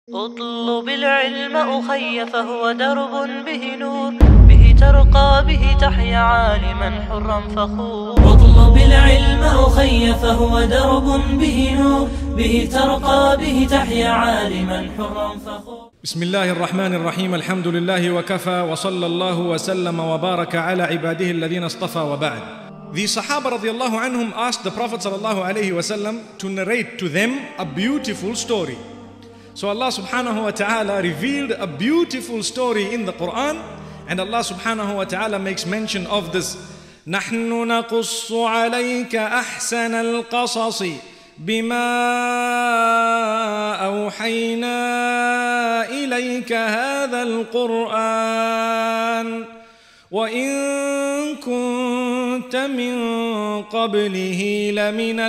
اطلب العلم أخي فهو درب به نور، به ترقى به تحيا عالما حرا فخور. اطلب العلم أخي فهو درب به نور، به ترقى به تحيا عالما حرا فخور. بسم الله الرحمن الرحيم. الحمد لله وكفى وصلى الله وسلم وبارك على عباده الذين اصطفى وبعد. The Sahaba radiallahu anhum asked the Prophet sallallahu alaihi wasallam to narrate to them a beautiful story. So Allah subhanahu wa ta'ala revealed a beautiful story in the Quran, and Allah subhanahu wa ta'ala makes mention of this. نحن نقص عليك أحسن القصص بما أوحينا إليك هذا القرآن وإن كنت من قبله لمن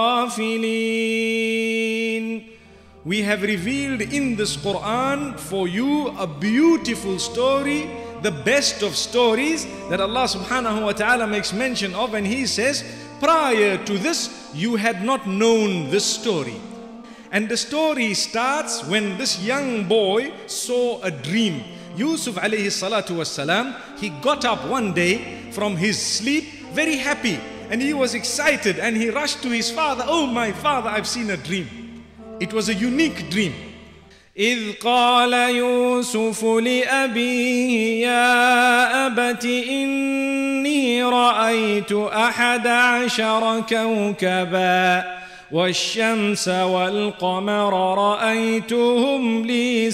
الغافلين. We have revealed in this Quran for you a beautiful story, the best of stories that Allah subhanahu wa ta'ala makes mention of, and He says, prior to this you had not known this story. And the story starts when this young boy saw a dream. Yusuf alayhi salatu wassalam, he got up one day from his sleep very happy, and he was excited, and he rushed to his father. Oh, my father, I've seen a dream. It was a unique dream. إذ قال يوسف لأبيه يا أبت إني رأيت 11 كوكبا والشمس والقمر رأيتهم لي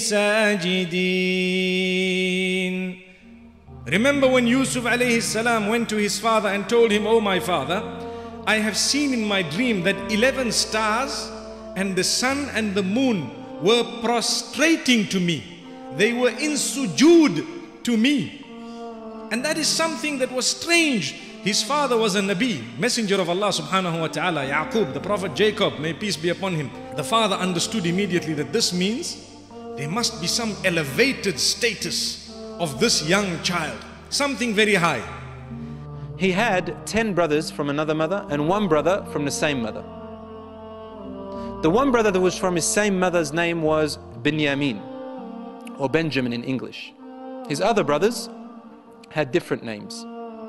ساجدين. Remember when Yusuf alayhi salam went to his father and told him, oh my father, I have seen in my dream that 11 stars and the sun and the moon were prostrating to me. They were in sujood to me. And that is something that was strange. His father was a Nabi, messenger of Allah subhanahu wa ta'ala, Yaqub, the prophet Jacob, may peace be upon him. The father understood immediately that this means there must be some elevated status of this young child, something very high. He had 10 brothers from another mother and 1 brother from the same mother. The one brother that was from his same mother's name was Binyamin, or Benjamin in English. His other brothers had different names.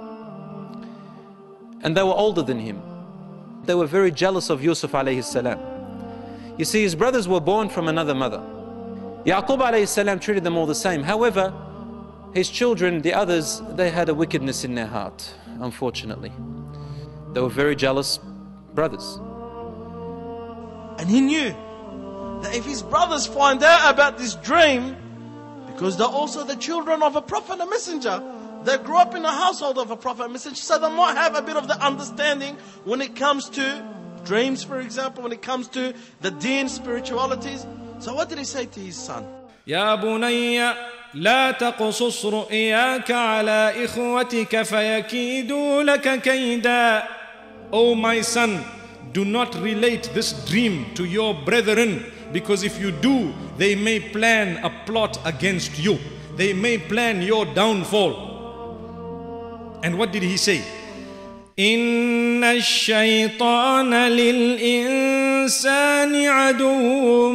And they were older than him. They were very jealous of Yusuf alayhi salam. You see, his brothers were born from another mother. Yaqub alayhi salam treated them all the same. However, his children, the others, they had a wickedness in their heart, unfortunately. They were very jealous brothers. And he knew that if his brothers find out about this dream, because they're also the children of a prophet and a messenger, they grew up in a household of a prophet and messenger, so they might have a bit of the understanding when it comes to dreams, for example, when it comes to the deen, spiritualities. So what did he say to his son? يا بني لا تقصص رؤياك على إخوتك فيكيدوا لك كيدا. Oh my son, do not relate this dream to your brethren, because if you do, they may plan a plot against you. They may plan your downfall. And what did he say? إن الشيطان للإنسان عدو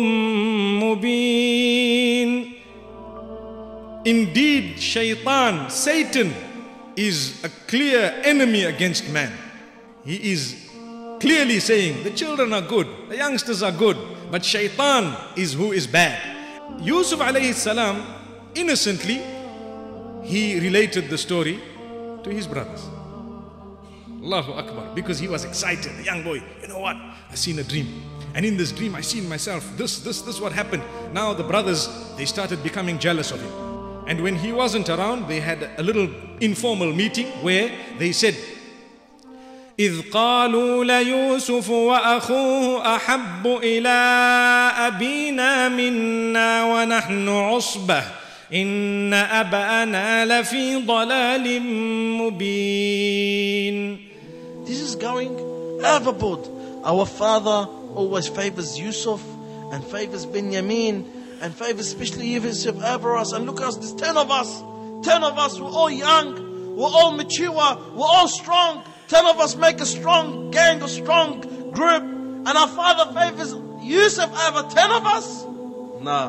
مبين. Indeed, Shaitan, Satan, is a clear enemy against man. He is clearly saying the children are good, the youngsters are good, but Shaitan is who is bad. Yusuf alayhi salam, innocently, he related the story to his brothers. Allahu Akbar, because he was excited, the young boy. You know what? I seen a dream. And in this dream I seen myself, this what happened. Now the brothers, they started becoming jealous of him. And when he wasn't around, they had a little informal meeting where they said, إذ قالوا ليوسف وأخوه أحب إلى أبينا منا ونحن عصبة إن أبانا لفي ضلال مبين. This is going overboard. Our father always favors Yusuf and favors Benjamin and favors especially Yusuf over us. And look at us, there's 10 of us. 10 of us, we're all young, we're all mature, we're all strong. 10 of us make a strong gang, a strong group, and our father favors Yusuf over 10 of us? No.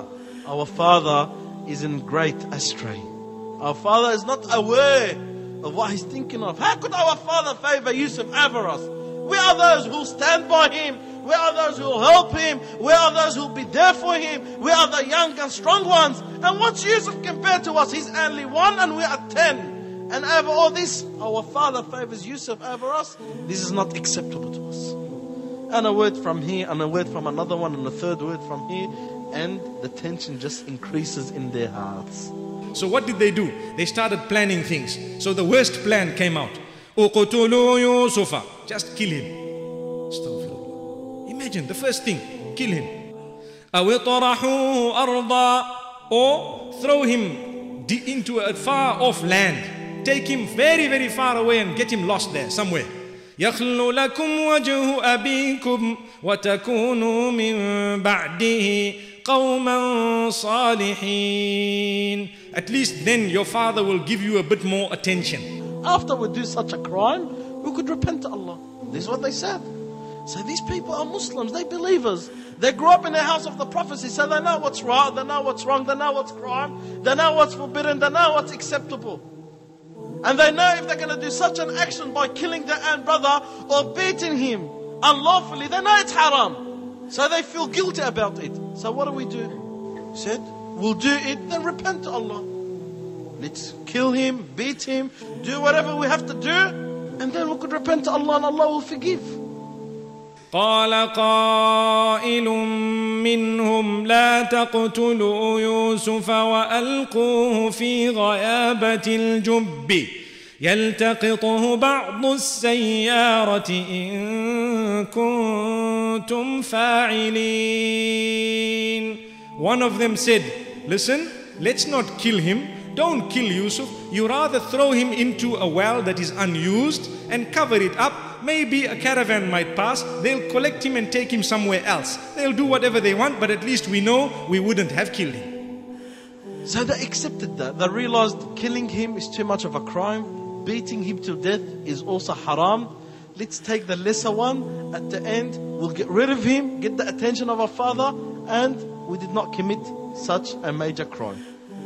our father is in great astray. Our father is not aware of what he's thinking of. How could our father favor Yusuf over us? We are those who will stand by him. We are those who will help him. We are those who will be there for him. We are the young and strong ones. And what's Yusuf compared to us? He's only 1 and we are 10. And over all this, our father favors Yusuf over us. This is not acceptable to us. And a word from here, and a word from another one, and a third word from here. And the tension just increases in their hearts. So what did they do? They started planning things. So the worst plan came out. Uqtulu Yusufa. Just kill him. Astaghfirullah. Imagine the first thing, kill him. Awitrahu arda. Or throw him into a far off land. Take him very, very far away and get him lost there somewhere. يخل لكم وجه أبيكم وتكونوا من بعده قوما صالحين. At least then your father will give you a bit more attention. After we do such a crime, we could repent to Allah. This is what they said. So these people are Muslims, they're believers. They grew up in the house of the prophecy, so they know what's right, they know what's wrong, they know what's crime, they know what's forbidden, they know what's acceptable. And they know if they're going to do such an action by killing their own brother or beating him unlawfully, they know it's haram. So they feel guilty about it. So what do? He said, we'll do it, then repent to Allah. Let's kill him, beat him, do whatever we have to do, and then we could repent to Allah and Allah will forgive. قال قائل منهم لا تقتلوا يوسف وألقوه في غيابة الجب يلتقطه بعض السيارة إن كنتم فاعلين. One of them said, listen, let's not kill him. Don't kill Yusuf. You rather throw him into a well that is unused and cover it up. Maybe a caravan might pass. They'll collect him and take him somewhere else. They'll do whatever they want, but at least we know we wouldn't have killed him. So they accepted that. They realized killing him is too much of a crime. Beating him to death is also haram. Let's take the lesser one. At the end, we'll get rid of him, get the attention of our father, and we did not commit such a major crime.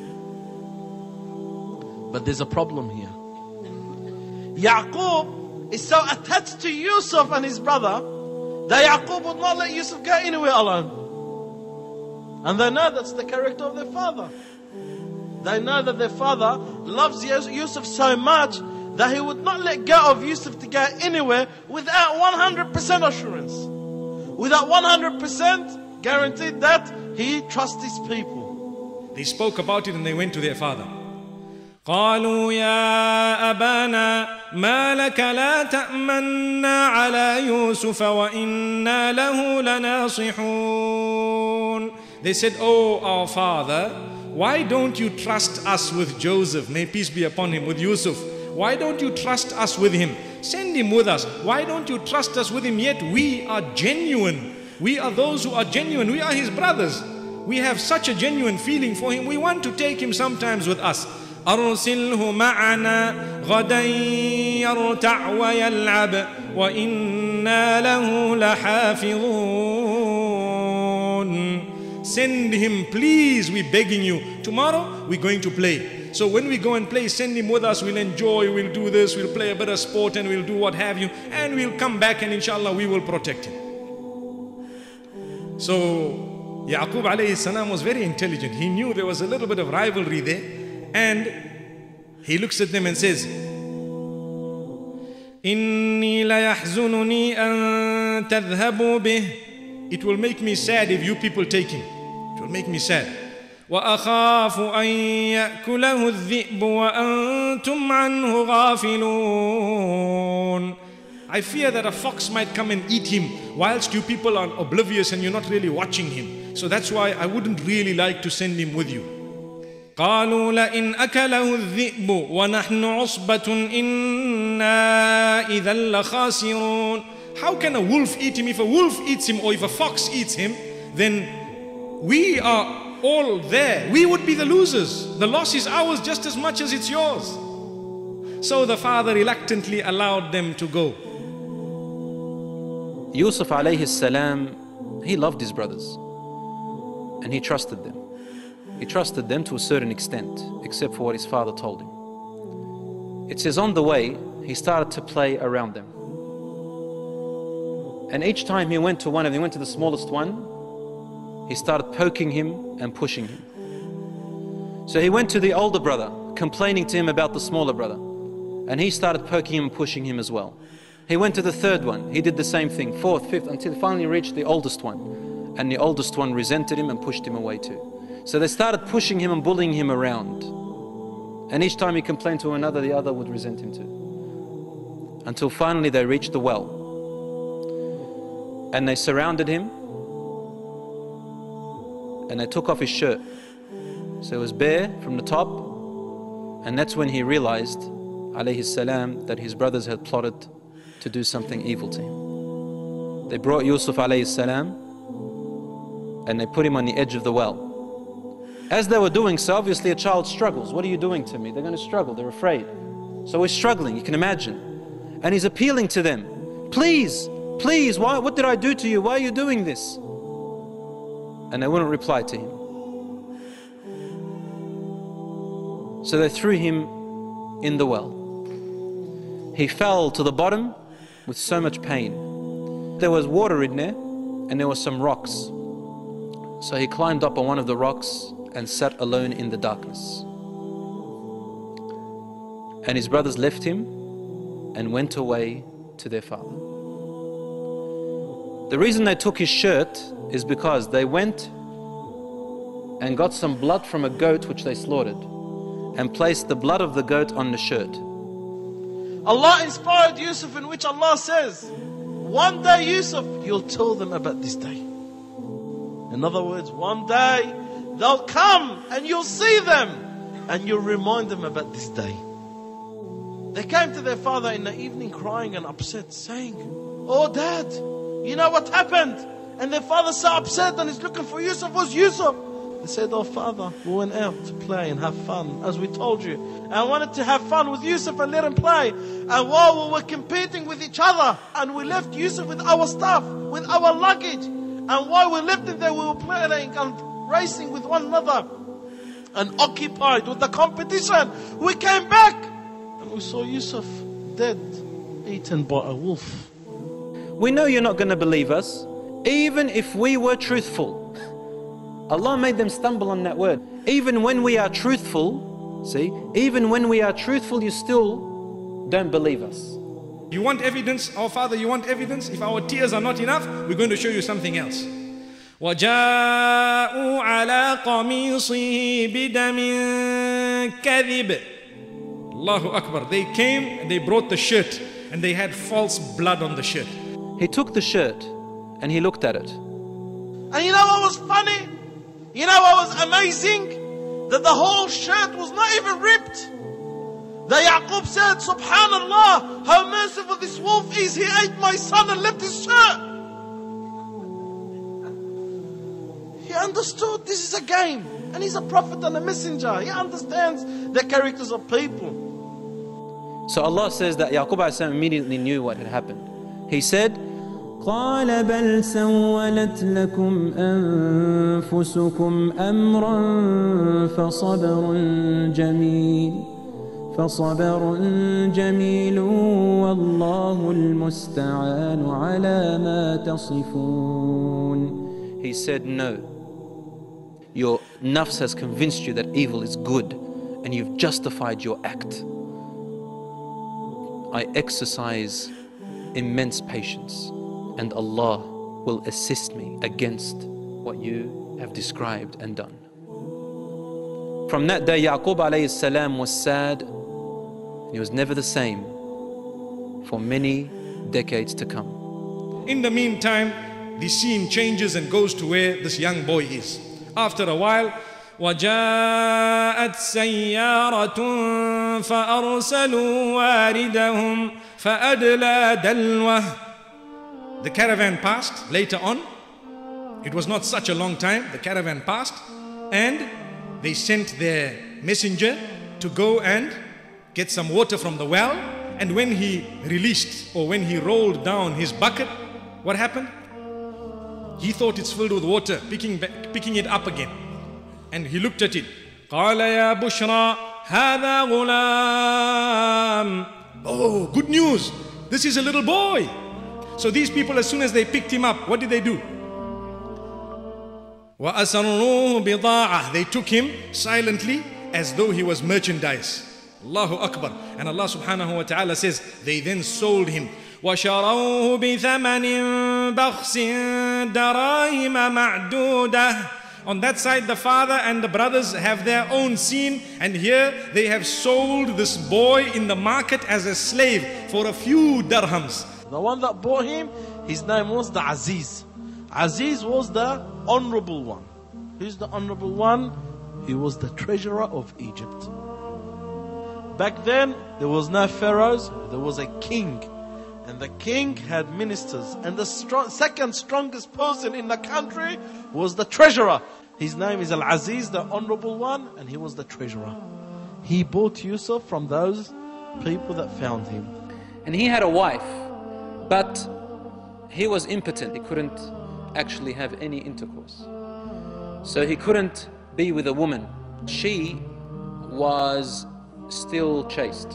But there's a problem here. Yaqub is so attached to Yusuf and his brother that Yaqub would not let Yusuf go anywhere alone. And they know that's the character of their father. They know that their father loves Yusuf so much that he would not let go of Yusuf to go anywhere without 100% assurance. Without 100% guaranteed that he trusts his people. They spoke about it and they went to their father. قالوا يا أبانا ما لك لا تأمنا على يوسف وإنا له لناصحون. They said, oh our father, why don't you trust us with Joseph? May peace be upon him, with Yusuf. Why don't you trust us with him? Send him with us. Why don't you trust us with him? Yet we are genuine. We are those who are genuine. We are his brothers. We have such a genuine feeling for him. We want to take him sometimes with us. أرسله معنا غدا يرتع ويلعب وإنا له لحافظون. Send him, please, we're begging you. Tomorrow we're going to play. So when we go and play, send him with us. We'll enjoy, we'll do this, we'll play a bit of sport and we'll do what have you. And we'll come back and inshallah we will protect him. So Yaqub alayhi salam was very intelligent. He knew there was a little bit of rivalry there. And he looks at them and says, إِنِّي لَيَحْزُنُنِي أَن تَذْهَبُوا بِهِ. It will make me sad if you people take him. It will make me sad. وَأَخَافُ أَن يَأْكُلَهُ الذِّئْبُ وَأَنْتُمْ عَنْهُ غَافِلُونَ. I fear that a fox might come and eat him whilst you people are oblivious and you're not really watching him. So that's why I wouldn't really like to send him with you. قالوا لئن أكله الذئب ونحن عصبة إنا إذا لخاسرون. How can a wolf eat him? If a wolf eats him or if a fox eats him, then we are all there. We would be the losers. The loss is ours just as much as it's yours. So the father reluctantly allowed them to go. Yusuf alayhi salam, he loved his brothers and he trusted them. He trusted them to a certain extent, except for what his father told him. It says on the way, he started to play around them. And each time he went to one of them, he went to the smallest one, he started poking him and pushing him. So he went to the older brother, complaining to him about the smaller brother. And he started poking him and pushing him as well. He went to the third one, he did the same thing, fourth, fifth, until he finally reached the oldest one. And the oldest one resented him and pushed him away too. So they started pushing him and bullying him around. And each time he complained to another, the other would resent him too. Until finally they reached the well. And they surrounded him. And they took off his shirt. So it was bare from the top. And that's when he realized, alayhi salam, that his brothers had plotted to do something evil to him. They brought Yusuf alayhi salam and they put him on the edge of the well. As they were doing so, obviously a child struggles. What are you doing to me? They're going to struggle, they're afraid. So he's struggling, you can imagine. And he's appealing to them. Please, please, what did I do to you? Why are you doing this? And they wouldn't reply to him. So they threw him in the well. He fell to the bottom with so much pain. There was water in there and there were some rocks. So he climbed up on one of the rocks and sat alone in the darkness. And his brothers left him and went away to their father. The reason they took his shirt is because they went and got some blood from a goat which they slaughtered and placed the blood of the goat on the shirt. Allah inspired Yusuf, in which Allah says, one day Yusuf, you'll tell them about this day. In other words, one day they'll come and you'll see them and you'll remind them about this day. They came to their father in the evening crying and upset, saying, oh Dad, you know what happened? And their father's so upset and he's looking for Yusuf. Where's Yusuf? They said, oh Father, we went out to play and have fun, as we told you. And I wanted to have fun with Yusuf and let him play. And while we were competing with each other, and we left Yusuf with our stuff, with our luggage. And while we left him there, we were playing and racing with one another. And occupied with the competition. We came back and we saw Yusuf dead, eaten by a wolf. We know you're not going to believe us, even if we were truthful. Allah made them stumble on that word. Even when we are truthful, see, even when we are truthful, you still don't believe us. You want evidence? Our Father, you want evidence? If our tears are not enough, we're going to show you something else. وَجَاءُوا عَلَىٰ قَمِيصِهِ بِدَمٍ كَذِبٍ. Allahu Akbar. They came and they brought the shirt and they had false blood on the shirt. He took the shirt and he looked at it. And you know what was funny? You know what was amazing? That the whole shirt was not even ripped. That Yaqub said, Subhanallah, how merciful this wolf is. He ate my son and left his shirt. He understood this is a game. And he's a prophet and a messenger. He understands the characters of people. So Allah says that Yaqub immediately knew what had happened. He said, قال بل سولت لكم أنفسكم أمرا فصبر جميل والله المستعان على ما تصفون. He said, no, your nafs has convinced you that evil is good and you've justified your act. I exercise immense patience and Allah will assist me against what you have described and done. From that day, Yaqub alayhi salam was sad. He was never the same for many decades to come. In the meantime, the scene changes and goes to where this young boy is. After a while, وَجَاءَتْ سَيَّارَةٌ فَأَرْسَلُوا وَارِدَهُمْ فَأَدْلَى دَلْوَهُ. The caravan passed later on. It was not such a long time. The caravan passed and they sent their messenger to go and get some water from the well. And when he released, or when he rolled down his bucket, what happened? He thought it's filled with water, picking it up again. and he looked at it. قال يا بشرى هذا غلام. Oh, good news. This is a little boy. So these people, as soon as they picked him up, what did they do? وَأَسَرُّوهُ بِضَاعَةً. They took him silently as though he was merchandise. Allahu Akbar. And Allah subhanahu wa ta'ala says, they then sold him. وَشَرَوْهُ بِثَمَنٍ بَخْسٍ دَرَاهِمَ مَعْدُودَةٍ. On that side, the father and the brothers have their own scene, and here they have sold this boy in the market as a slave for a few dirhams. The one that bought him, his name was the Aziz. Aziz was the honorable one. Who's the honorable one? He was the treasurer of Egypt. Back then, there was no pharaohs, there was a king. And the king had ministers. And the second strongest person in the country was the treasurer. His name is Al-Aziz, the honorable one, and he was the treasurer. He bought Yusuf from those people that found him. And he had a wife, but he was impotent. He couldn't actually have any intercourse. So he couldn't be with a woman. She was still chaste.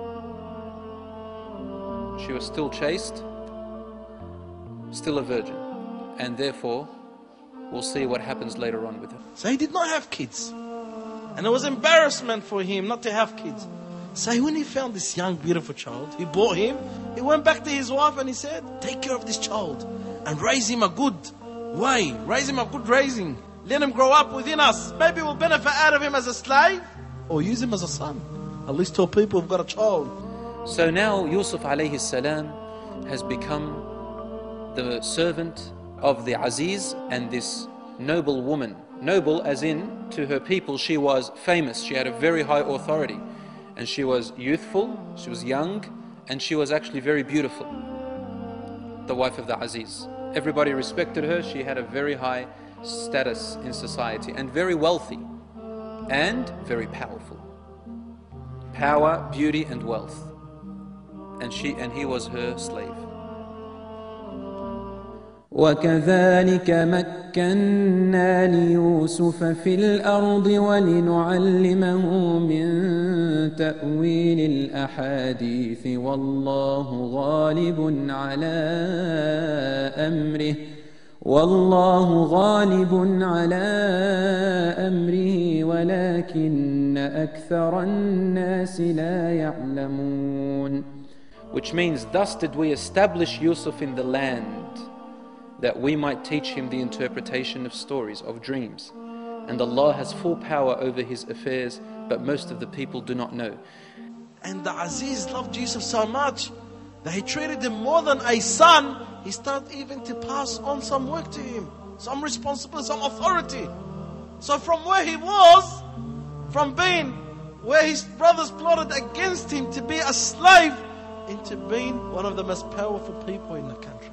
She was still chaste, still a virgin. And therefore, we'll see what happens later on with her. So he did not have kids. And it was embarrassment for him not to have kids. So when he found this young, beautiful child, he bought him. He went back to his wife and he said, take care of this child and raise him a good way. Raise him a good raising. Let him grow up within us. Maybe we'll benefit out of him as a slave or use him as a son. At least two people have got a child. So now Yusuf alayhi salam has become the servant of the Aziz and this noble woman. Noble as in, to her people, she was famous. She had a very high authority. And she was youthful, she was young, and she was actually very beautiful. The wife of the Aziz. Everybody respected her. She had a very high status in society and very wealthy and very powerful. Power, beauty, and wealth. And he was her slave. وكذلك مكنا ليوسف في الأرض ولنعلمه من تأويل الأحاديث والله غالب على أمره ولكن أكثر الناس لا يعلمون. Which means, thus did we establish Yusuf in the land, that we might teach him the interpretation of stories, of dreams. And Allah has full power over his affairs, but most of the people do not know. And the Aziz loved Yusuf so much that he treated him more than a son. He started even to pass on some work to him, some responsibility, some authority. So from where he was, from being where his brothers plotted against him to be a slave, into being one of the most powerful people in the country.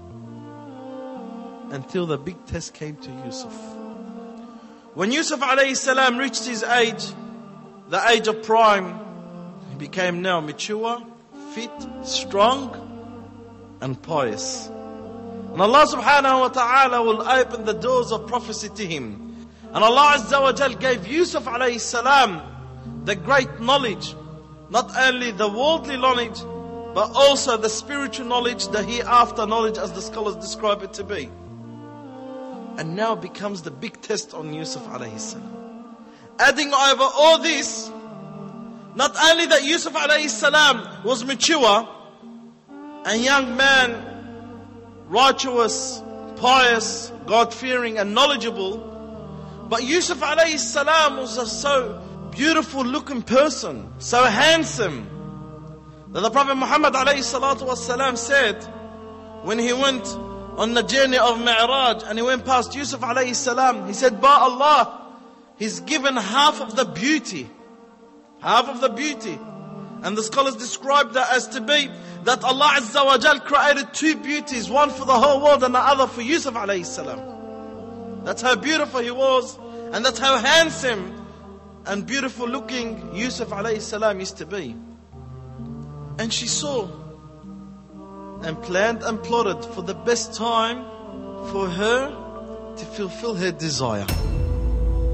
Until the big test came to Yusuf. When Yusuf alayhi salam reached his age, the age of prime, he became now mature, fit, strong, and pious. And Allah subhanahu wa ta'ala will open the doors of prophecy to him. And Allah Azza wa Jal gave Yusuf alayhi salam the great knowledge, not only the worldly knowledge, but also the spiritual knowledge, the hereafter knowledge, as the scholars describe it to be. And now becomes the big test on Yusuf alayhi salam. Adding over all this, not only that Yusuf alayhi salam was mature, a young man, righteous, pious, God-fearing and knowledgeable, but Yusuf alayhi salam was a so beautiful looking person, so handsome, that the Prophet Muhammad alayhi salatu wasalam said, when he went on the journey of Mi'raj and he went past Yusuf alayhi salam, he said, by Allah, he's given half of the beauty. Half of the beauty. And the scholars describe that as to be that Allah Azza wa Jal created two beauties, one for the whole world and the other for Yusuf alayhi salam. That's how beautiful he was, and that's how handsome and beautiful looking Yusuf alayhi salam used to be. And she saw and planned and plotted for the best time for her to fulfill her desire.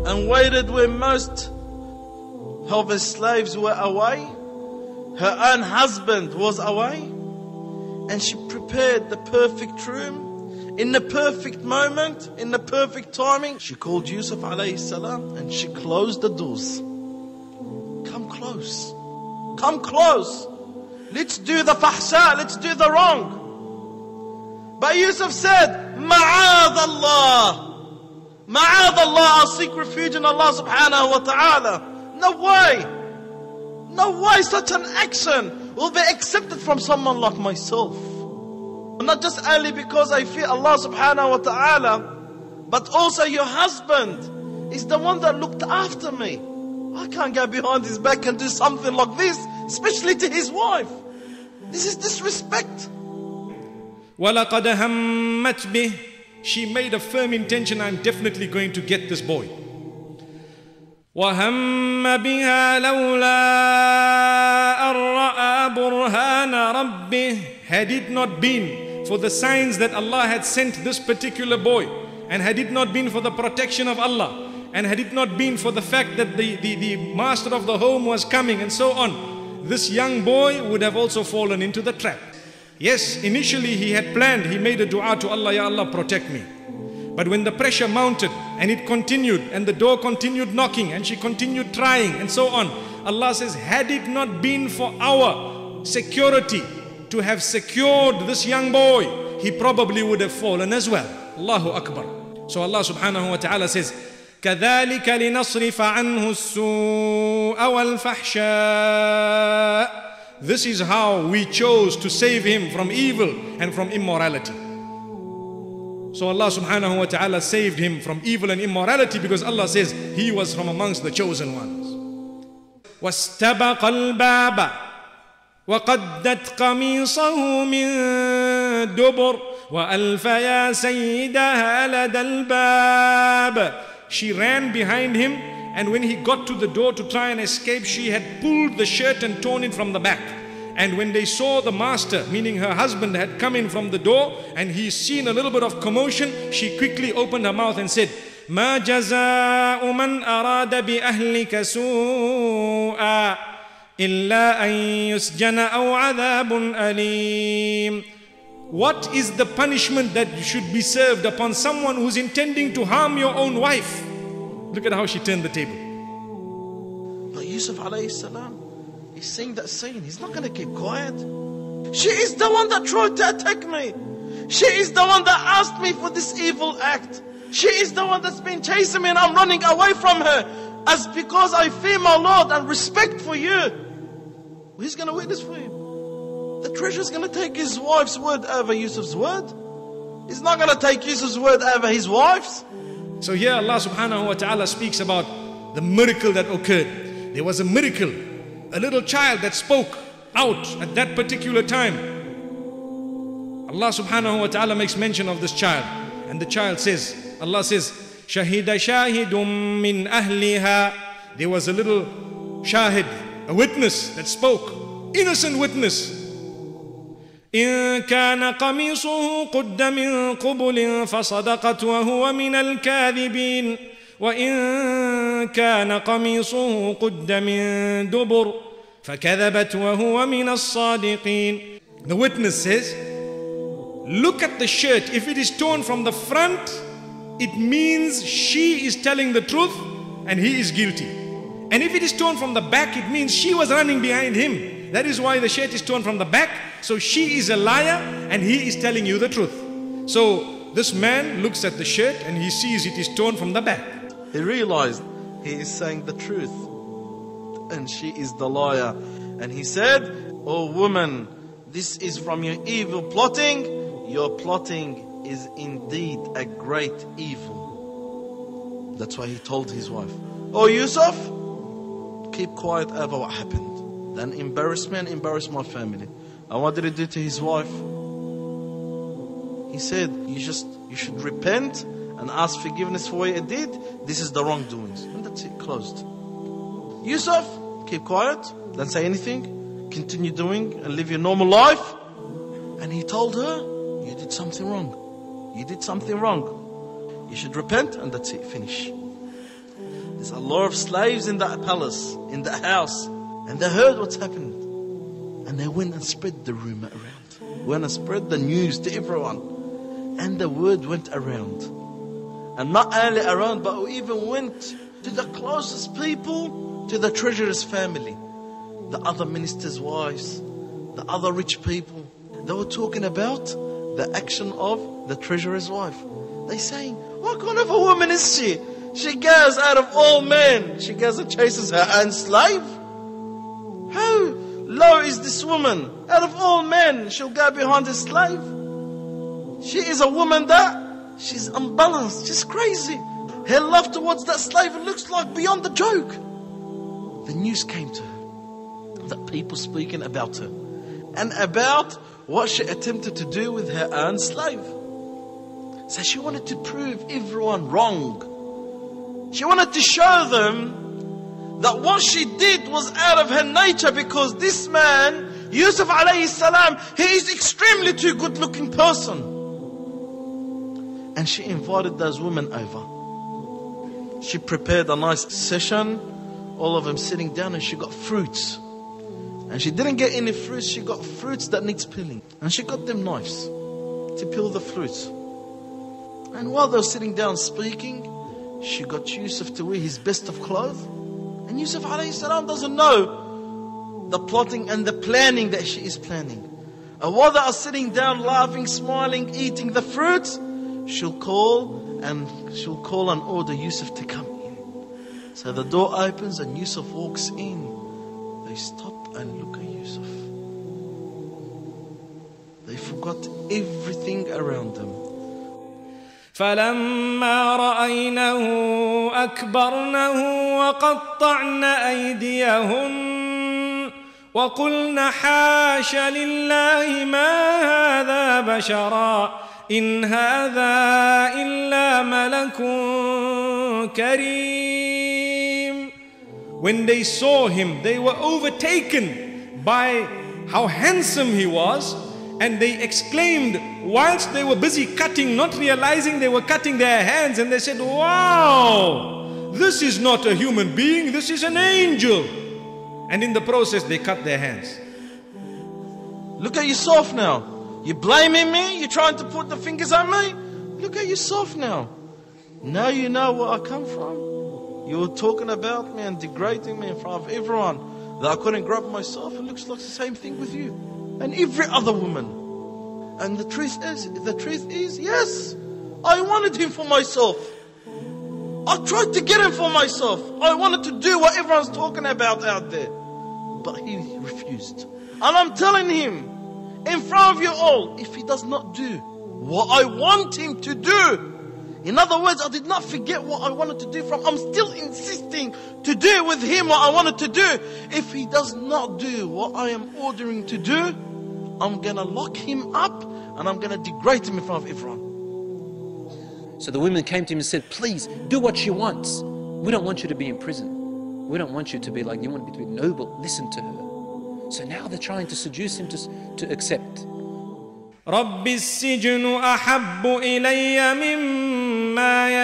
and waited when most of her slaves were away. Her own husband was away. And she prepared the perfect room in the perfect moment, in the perfect timing. She called Yusuf alayhi salam and she closed the doors. Come close. Come close. Let's do the fahsha. Let's do the wrong. But Yusuf said, Ma'adh Allah. Ma'adh Allah. I'll seek refuge in Allah subhanahu wa ta'ala. No way. No way such an action will be accepted from someone like myself. Not just only because I fear Allah subhanahu wa ta'ala, but also your husband is the one that looked after me. I can't go behind his back and do something like this, especially to his wife. This is disrespect. وَلَقَدْ هَمَّتْ بِهِ. She made a firm intention, I'm definitely going to get this boy. وَهَمَّ بِهَا لَوْلَا أَن رَأَى بُرْهَانَ رَبِّهِ. Had it not been for the signs that Allah had sent this particular boy, and had it not been for the protection of Allah, and had it not been for the fact that the master of the home was coming and so on, this young boy would have also fallen into the trap. Yes, initially he had planned, he made a dua to Allah, Ya Allah, protect me. But when the pressure mounted and it continued and the door continued knocking and she continued trying and so on, Allah says, had it not been for our security to have secured this young boy, he probably would have fallen as well. Allahu Akbar. So Allah subhanahu wa ta'ala says, كَذَلِكَ لِنَصْرِفَ عَنْهُ السُّوءَ وَالْفَحْشَاءَ. This is how we chose to save him from evil and from immorality. So Allah subhanahu wa ta'ala saved him from evil and immorality because Allah says he was from amongst the chosen ones. وَاسْتَبَقَ الْبَابَ وَقَدَّتْ قَمِيصَهُ مِن دُبُرٍ وَأَلْفَ يَا سَيِّدَهَا لَدَى الْبَابِ. She ran behind him, and when he got to the door to try and escape, she had pulled the shirt and torn it from the back. And when they saw the master, meaning her husband, had come in from the door and he's seen a little bit of commotion, she quickly opened her mouth and said, مَا جَزَاءُ مَنْ أَرَادَ بِأَهْلِكَ سُوءًا إِلَّا أَنْ يُسْجَنَ أَوْ عَذَابٌ أَلِيمٌ. What is the punishment that should be served upon someone who's intending to harm your own wife? Look at how she turned the table. But Yusuf alayhi salam, he's seeing that scene. He's not going to keep quiet. She is the one that tried to attack me. She is the one that asked me for this evil act. She is the one that's been chasing me and I'm running away from her. As because I fear my Lord and respect for you. Who's going to witness for him? The treasurer is going to take his wife's word over Yusuf's word. He's not going to take Yusuf's word over his wife's. So here Allah subhanahu wa ta'ala speaks about the miracle that occurred. There was a miracle, a little child that spoke out at that particular time. Allah subhanahu wa ta'ala makes mention of this child. And the child says, Allah says, شَهِدَ شَاهِدٌ مِّنْ أَهْلِهَا. There was a little shahid, a witness that spoke, innocent witness. إن كان قميصه قد من قبل فصدقت وهو من الكاذبين وإن كان قميصه قد من دبر فكذبت وهو من الصادقين. The witness says, look at the shirt. If it is torn from the front, it means she is telling the truth and he is guilty. And if it is torn from the back, it means she was running behind him. That is why the shirt is torn from the back. So she is a liar and he is telling you the truth. So this man looks at the shirt and he sees it is torn from the back. He realized he is saying the truth and she is the liar. And he said, "Oh woman, this is from your evil plotting. Your plotting is indeed a great evil." That's why he told his wife, "Oh Yusuf, keep quiet over what happened. Don't embarrass me and embarrass my family." And what did he do to his wife? He said, you should repent and ask forgiveness for what you did. This is the wrongdoings. And that's it, closed. Yusuf, keep quiet, don't say anything, continue doing and live your normal life. And he told her, you did something wrong. You did something wrong. You should repent and that's it, finish. There's a lot of slaves in that palace, in that house. And they heard what's happened. And they went and spread the rumor around. Went and spread the news to everyone. And the word went around. And not only around, but we even went to the closest people, to the treasurer's family. The other ministers' wives, the other rich people. They were talking about the action of the treasurer's wife. They saying, what kind of a woman is she? She goes out of all men. She goes and chases her own slave. How low is this woman? Out of all men, she'll go behind a slave. She is a woman that she's unbalanced. She's crazy. Her love towards that slave looks like beyond the joke. The news came to her that people speaking about her and about what she attempted to do with her own slave. So she wanted to prove everyone wrong. She wanted to show them that what she did was out of her nature, because this man, Yusuf alayhi salam, he is extremely too good looking person. And she invited those women over. She prepared a nice session, all of them sitting down, and she got fruits. And she didn't get any fruits, she got fruits that needs peeling. And she got them knives to peel the fruits. And while they were sitting down speaking, she got Yusuf to wear his best of clothes. And Yusuf alayhi salam doesn't know the plotting and the planning that she is planning. And while they are sitting down, laughing, smiling, eating the fruits, she'll call and order Yusuf to come in. So the door opens and Yusuf walks in. They stop and look at Yusuf. They forgot everything around them. فلما رأينه أكبرنه وقطعن أيديهن وقلن حاش لله ما هذا بشرا إن هذا إلا ملك كريم. When they saw him, they were overtaken by how handsome he was, and they exclaimed whilst they were busy cutting, not realizing they were cutting their hands, and they said, wow, this is not a human being, this is an angel. And in the process they cut their hands. Look at yourself now. You're blaming me? You're trying to put the fingers on me? Look at yourself now. Now you know where I come from. You were talking about me and degrading me in front of everyone, that I couldn't grab myself. It looks like the same thing with you and every other woman. And the truth is, yes, I wanted him for myself. I tried to get him for myself. I wanted to do what everyone's talking about out there. But he refused. And I'm telling him, in front of you all, if he does not do what I want him to do, in other words, I did not forget what I wanted to do from. I'm still insisting to do with him what I wanted to do. If he does not do what I am ordering to do, I'm going to lock him up and I'm going to degrade him in front of everyone. So the women came to him and said, please, do what she wants. We don't want you to be in prison. We don't want you to be like, you want to be noble. Listen to her. So now they're trying to seduce him to accept. رب السجن أحب إلي مما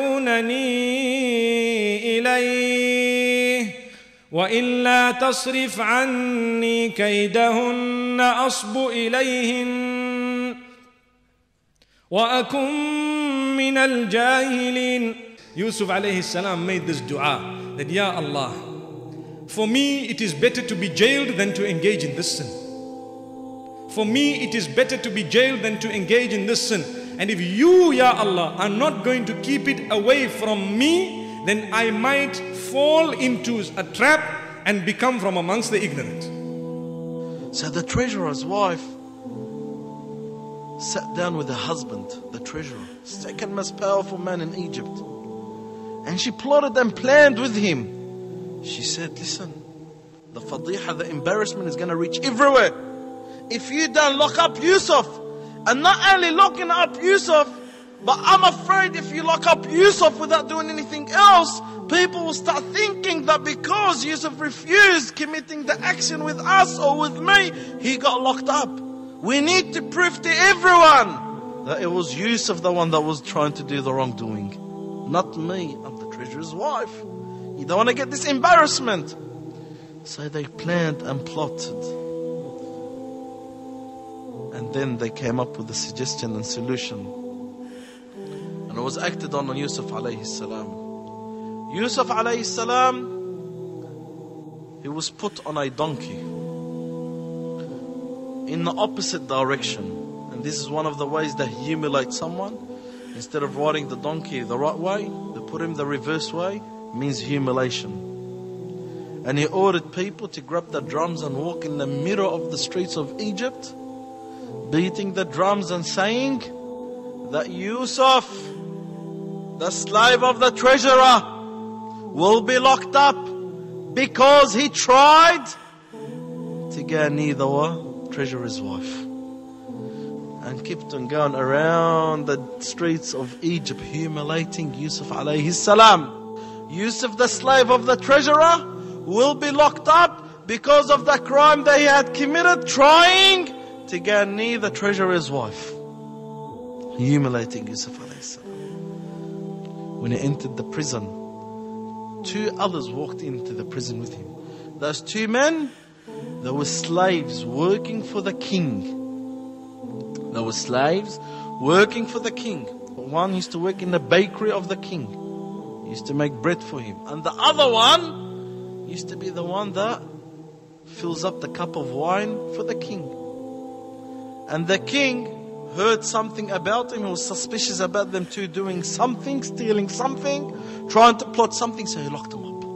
يدعونني إليه وإلا تصرف عني كيدهن أصب إليهن وأكن من الجاهلين. Yusuf alayhi salam made this dua that, Ya Allah, for me it is better to be jailed than to engage in this sin. For me it is better to be jailed than to engage in this sin. And if you, Ya Allah, are not going to keep it away from me, then I might fall into a trap and become from amongst the ignorant. So the treasurer's wife sat down with her husband, the treasurer, second most powerful man in Egypt. And she plotted and planned with him. She said, listen, the fadiha, the embarrassment is going to reach everywhere. If you don't lock up Yusuf, and not only locking up Yusuf, but I'm afraid if you lock up Yusuf without doing anything else, people will start thinking that because Yusuf refused committing the action with us or with me, he got locked up. We need to prove to everyone that it was Yusuf the one that was trying to do the wrongdoing, not me. I'm the treasurer's wife. You don't want to get this embarrassment. So they planned and plotted. And then they came up with a suggestion and solution. And it was acted on Yusuf alayhi salam. Yusuf alayhi salam, he was put on a donkey in the opposite direction. And this is one of the ways they humiliate someone. Instead of riding the donkey the right way, they put him the reverse way. Means humiliation. And he ordered people to grab the drums and walk in the middle of the streets of Egypt, beating the drums and saying that Yusuf, the slave of the treasurer, will be locked up because he tried to go near the treasurer's wife. And kept on going around the streets of Egypt, humiliating Yusuf alayhi salam. Yusuf, the slave of the treasurer, will be locked up because of the crime that he had committed, trying to go near the treasurer's wife. Humiliating Yusuf alayhi salam. When he entered the prison, 2 others walked into the prison with him. Those 2 men, they were slaves working for the king. They were slaves working for the king. One used to work in the bakery of the king. He used to make bread for him. And the other one used to be the one that fills up the cup of wine for the king. And the king heard something about him. He was suspicious about them 2 doing something, stealing something, trying to plot something, so he locked them up.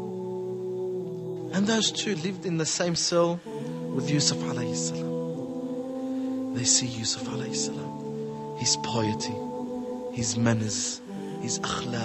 And those 2 lived in the same cell with Yusuf alayhi salam. They see Yusuf alayhi salam, his piety, his manners, his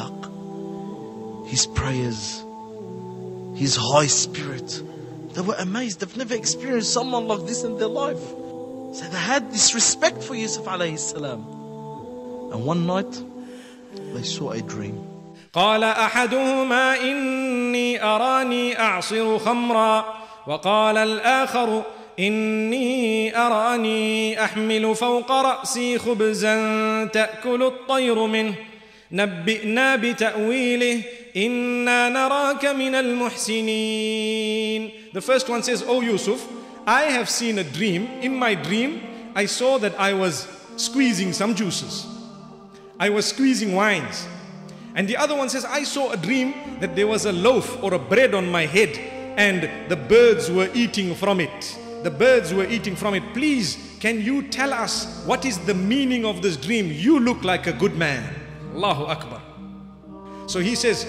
akhlaq, his prayers, his high spirit. They were amazed. They've never experienced someone like this in their life. So they had this respect for Yusuf alayhi salam. And one night, they saw a dream. قال أحدهما إني أراني أعصر خمرا وقال الآخر إني أراني أحمل فوق رأسي خبزا تأكل الطير منه نبئنا بتأويله إنا نراك من المحسنين. The first one says, "Oh Yusuf, I have seen a dream. In my dream, I saw that I was squeezing some juices. I was squeezing wines." And the other one says, "I saw a dream that there was a loaf or a bread on my head and the birds were eating from it. The birds were eating from it. Please, can you tell us what is the meaning of this dream? You look like a good man." Allahu Akbar. So he says,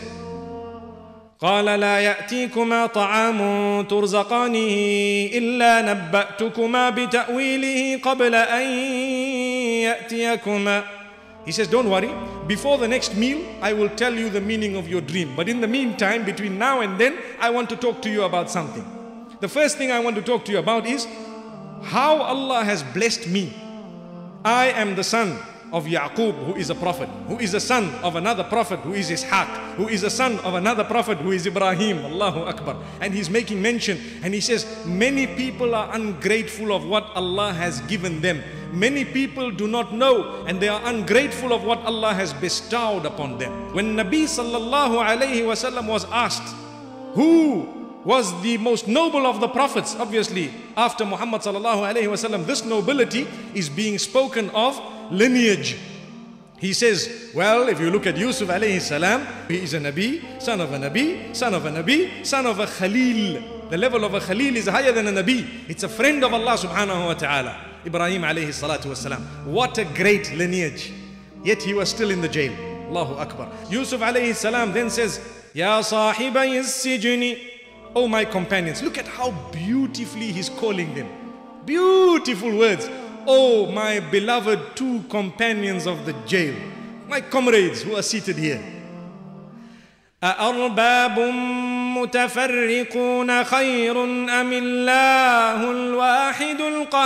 قال لا يأتيكما طعام ترزقانه إلا نبأتكما بتأويله قبل أن يأتيكما. He says, don't worry, before the next meal, I will tell you the meaning of your dream. But in the meantime, between now and then, I want to talk to you about something. The first thing I want to talk to you about is how Allah has blessed me. I am the son of Yaqub, who is a prophet, who is the son of another prophet, who is Ishaq, who is the son of another prophet, who is Ibrahim. Allahu Akbar. And he's making mention, and he says, many people are ungrateful of what Allah has given them. Many people do not know, and they are ungrateful of what Allah has bestowed upon them. When Nabi sallallahu alayhi wasallam was asked, who was the most noble of the prophets? Obviously, after Muhammad sallallahu alayhi wasallam, this nobility is being spoken of lineage. He says, well, if you look at Yusuf alayhi salam, he is a Nabi, son of a Nabi, son of a Nabi, son of a Khalil. The level of a Khalil is higher than a Nabi. It's a friend of Allah subhanahu wa ta'ala. Ibrahim alayhi salatu wasalam. What a great lineage. Yet he was still in the jail. Allahu Akbar. Yusuf alayhi salam then says, Ya sahibai as-sijni. Oh my companions. Look at how beautifully he's calling them. Beautiful words. Oh my beloved 2 companions of the jail. My comrades who are seated here. أَأَرْبَابٌ مُتَفَرِّقُونَ خَيْرٌ أَمِ اللَّهُ الْوَاحِدُ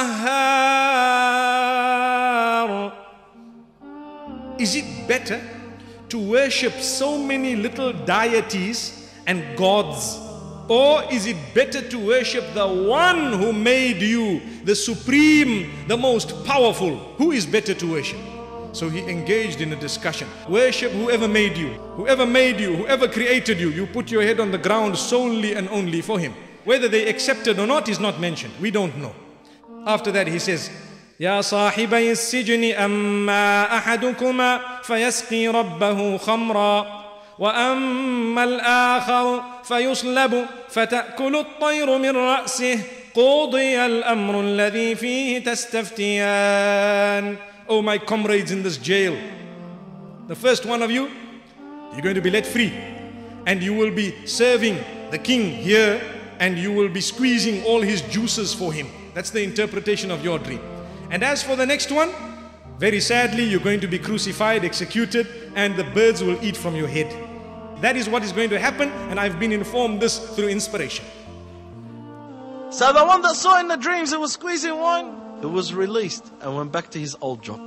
الْقَهَّارُ. Is it better to worship so many little deities and gods, or is it better to worship the one who made you, the supreme, the most powerful? Who is better to worship? So he engaged in a discussion. Worship whoever made you, whoever created you. You put your head on the ground solely and only for him. Whether they accepted or not is not mentioned. We don't know. After that he says, يا صاحبي السجن أما أحدكما فيسقي ربه خمرا وأما الآخر فيصلب فتأكل الطير من رأسه قضي الأمر الذي فيه تستفتيان. Oh my comrades in this jail, the first one of you, you're going to be let free and you will be serving the king here and you will be squeezing all his juices for him. That's the interpretation of your dream. And as for the next one, very sadly, you're going to be crucified, executed, and the birds will eat from your head. That is what is going to happen, and I've been informed this through inspiration. So the one that saw in the dreams he was squeezing wine, he was released and went back to his old job.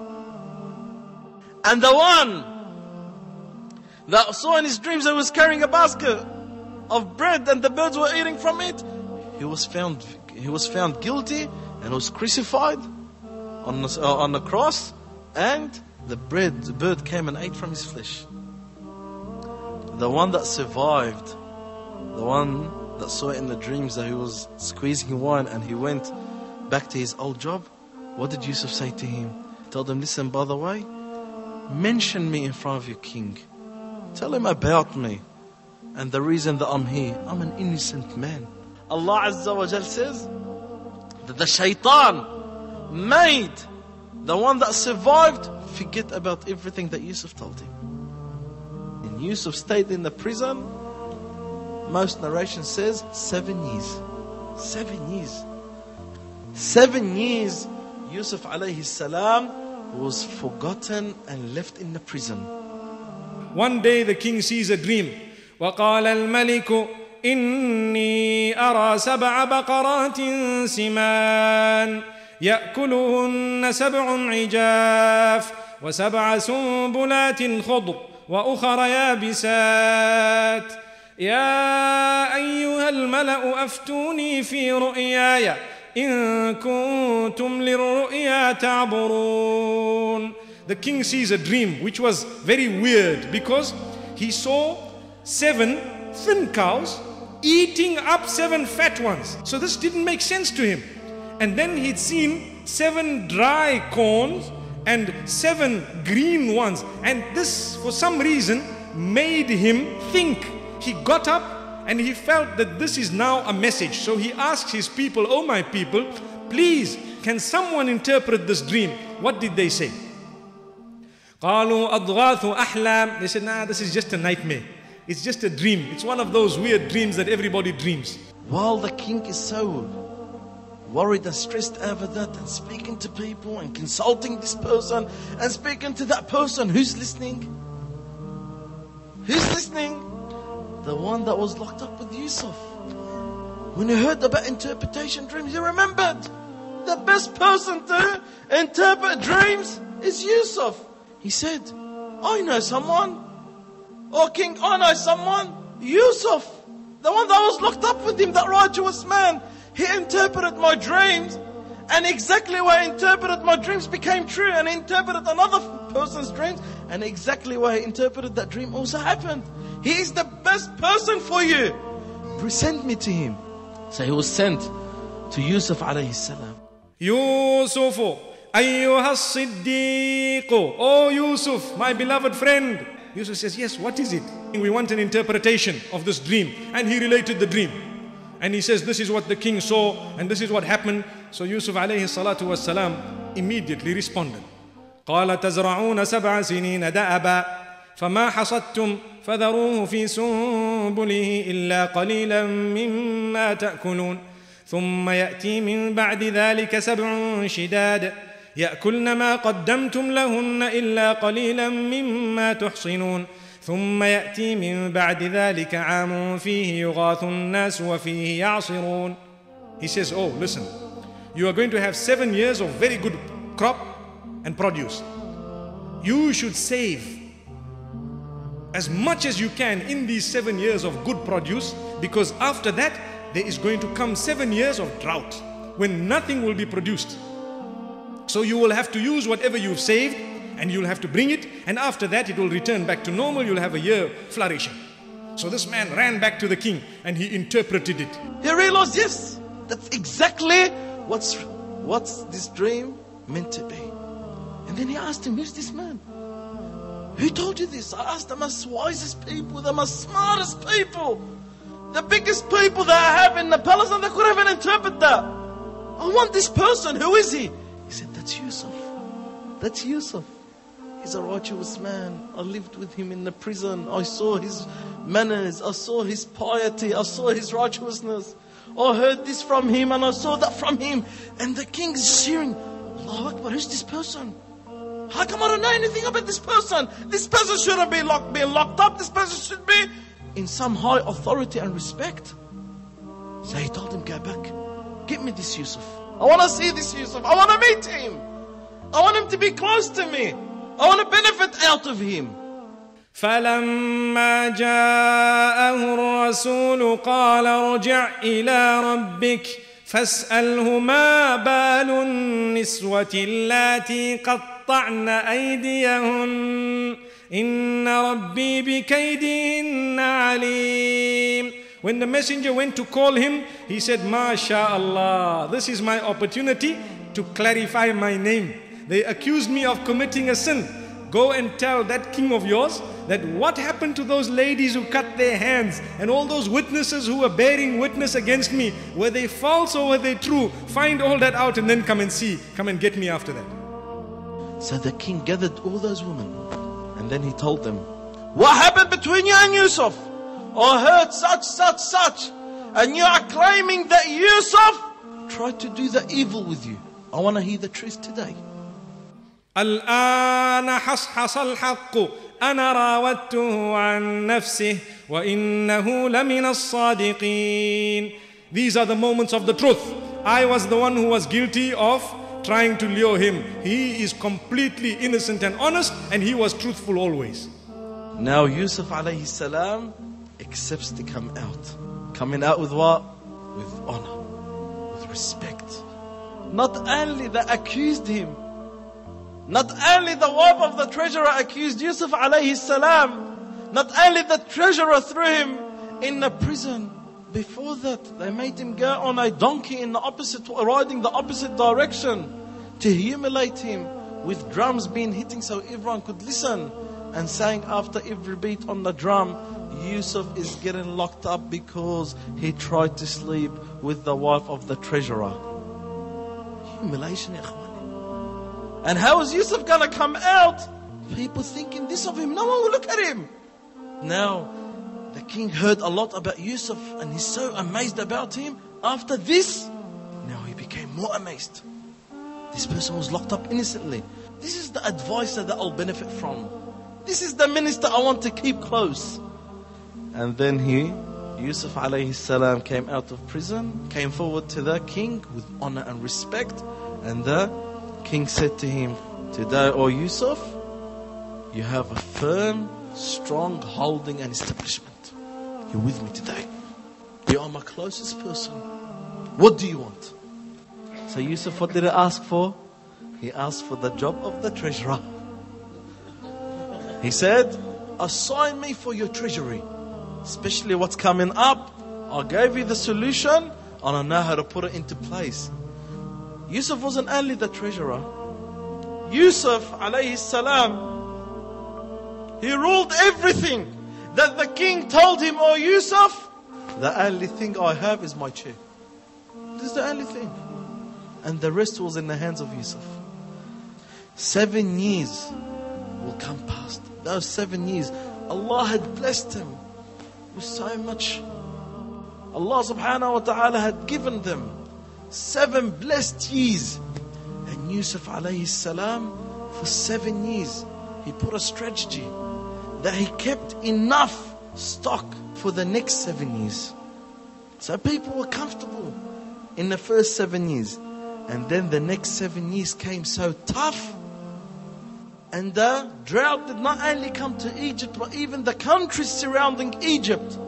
And the one that saw in his dreams he was carrying a basket of bread and the birds were eating from it, he was found guilty and was crucified on the cross, and the bird came and ate from his flesh. The one that survived, the one that saw it in the dreams that he was squeezing wine and he went back to his old job, what did Yusuf say to him? He told him, listen, by the way, mention me in front of your king. Tell him about me and the reason that I'm here. I'm an innocent man. Allah Azza wa Jal says that the shaitan made the one that survived forget about everything that Yusuf told him. And Yusuf stayed in the prison, most narration says 7 years. 7 years. 7 years Yusuf alayhi salam was forgotten and left in the prison. One day the king sees a dream. وقال الملك إني أرى 7 بقرات سمان يأكلهن 7 عجاف و7 سنبلات خضر وأخر يابسات يا أيها الملأ أفتوني في رؤياي إن كنتم للرؤيا تعبرون. The king sees a dream which was very weird because he saw 7 thin cows eating up 7 fat ones. So this didn't make sense to him. And then he'd seen 7 dry corns and 7 green ones. And this, for some reason, made him think. He got up and he felt that this is now a message. So he asks his people, oh my people, please, can someone interpret this dream? What did they say? قالوا أضغاث أحلام. They said, nah, this is just a nightmare. It's just a dream. It's one of those weird dreams that everybody dreams. While the king is so worried and stressed over that and speaking to people and consulting this person and speaking to that person, who's listening? Who's listening? The one that was locked up with Yusuf. When he heard about interpretation dreams, he remembered the best person to interpret dreams is Yusuf. He said, I know someone. Oh king, I know someone. Yusuf, the one that was locked up with him, that righteous man. He interpreted my dreams, and exactly where he interpreted my dreams became true, and he interpreted another person's dreams, and exactly where he interpreted that dream also happened. He is the best person for you. Present me to him. So he was sent to Yusuf alayhi salam. Yusuf, ayyuha as-siddiq. Oh Yusuf, my beloved friend. Yusuf says, yes, what is it? We want an interpretation of this dream. And he related the dream. And he says, this is what the king saw and this is what happened. So Yusuf alayhi salatu wassalam immediately responded. قال تزرعون 7 سنين دأبا فما حصدتم فذروه في سنبله إلا قليلا مما تأكلون ثم يأتي من بعد ذلك 7 شداد يأكلن ما قدمتم لهن إلا قليلا مما تحصنون ثم يأتي من بعد ذلك عام فيه يغاث الناس وفيه يعصرون. He says, oh, listen, you are going to have 7 years of very good crop and produce. You should save as much as you can in these 7 years of good produce, because after that there is going to come 7 years of drought when nothing will be produced. So you will have to use whatever you've saved and you'll have to bring it, and after that it will return back to normal. You'll have a year flourishing. So this man ran back to the king and he interpreted it. He realized, yes, that's exactly what's this dream meant to be. And then he asked him, who's this man? Who told you this? I asked the most wisest people, the most smartest people, the biggest people that I have in the palace, and they couldn't even interpret that. I want this person. Who is he? He said, that's Yusuf. That's Yusuf. He's a righteous man. I lived with him in the prison. I saw his manners. I saw his piety. I saw his righteousness. I heard this from him and I saw that from him. And the king is cheering, Allahu Akbar, who's this person? How come I don't know anything about this person? This person shouldn't be being locked up. This person should be in some high authority and respect. So he told him, go back. Give me this Yusuf. I want to see this Yusuf. I want to meet him. I want him to be close to me. I want to benefit out of him. فلما جاءه الرسول قال ارجع إلى ربك فاسأله ما بال النسوة اللاتي قطعن أيديهن إن ربي بكيدهن عليم. When the messenger went to call him, he said, MashaAllah, this is my opportunity to clarify my name. They accused me of committing a sin. Go and tell that king of yours that what happened to those ladies who cut their hands and all those witnesses who were bearing witness against me. Were they false or were they true? Find all that out and then come and see. Come and get me after that. So the king gathered all those women and then he told them, what happened between you and Yusuf? I heard such. And you are claiming that Yusuf tried to do the evil with you. I want to hear the truth today. الآن حصحص الحق أنا راودته عن نفسه وإنه لمن الصادقين. These are the moments of the truth. I was the one who was guilty of trying to lure him. He is completely innocent and honest, and he was truthful always. Now Yusuf alayhi salam accepts to come out. Coming out with what? With honor, with respect. Not only they accused him, not only the wife of the treasurer accused Yusuf alayhi salam, not only the treasurer threw him in the prison. Before that, they made him go on a donkey in the opposite, riding the opposite direction to humiliate him, with drums being hitting so everyone could listen, and saying after every beat on the drum, Yusuf is getting locked up because he tried to sleep with the wife of the treasurer. Humiliation, ya ikhwan. And how is Yusuf going to come out? People thinking this of him. No one will look at him. Now, the king heard a lot about Yusuf and he's so amazed about him. After this, now he became more amazed. This person was locked up innocently. This is the advisor that I'll benefit from. This is the minister I want to keep close. And then Yusuf alayhi salam came out of prison, came forward to the king with honor and respect. And the king said to him, today, O Yusuf, you have a firm, strong holding and establishment. You're with me today. You are my closest person. What do you want? So Yusuf, what did he ask for? He asked for the job of the treasurer. He said, assign me for your treasury, especially what's coming up. I gave you the solution and I know how to put it into place. Yusuf wasn't only the treasurer. Yusuf alayhi salam, he ruled everything that the king told him, oh Yusuf, the only thing I have is my chair. This is the only thing. And the rest was in the hands of Yusuf. 7 years will come past. Those 7 years, Allah had blessed him with so much. Allah subhanahu wa ta'ala had given them 7 blessed years. And Yusuf alayhi salam, for 7 years, he put a strategy that he kept enough stock for the next 7 years. So people were comfortable in the first 7 years. And then the next 7 years came so tough. And the drought did not only come to Egypt, but even the countries surrounding Egypt.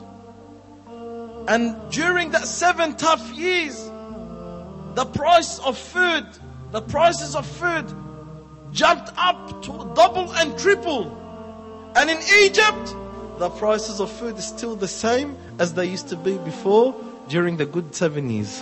And during that 7 tough years, the prices of food jumped up to double and triple. And in Egypt, the prices of food is still the same as they used to be before during the good 7 years.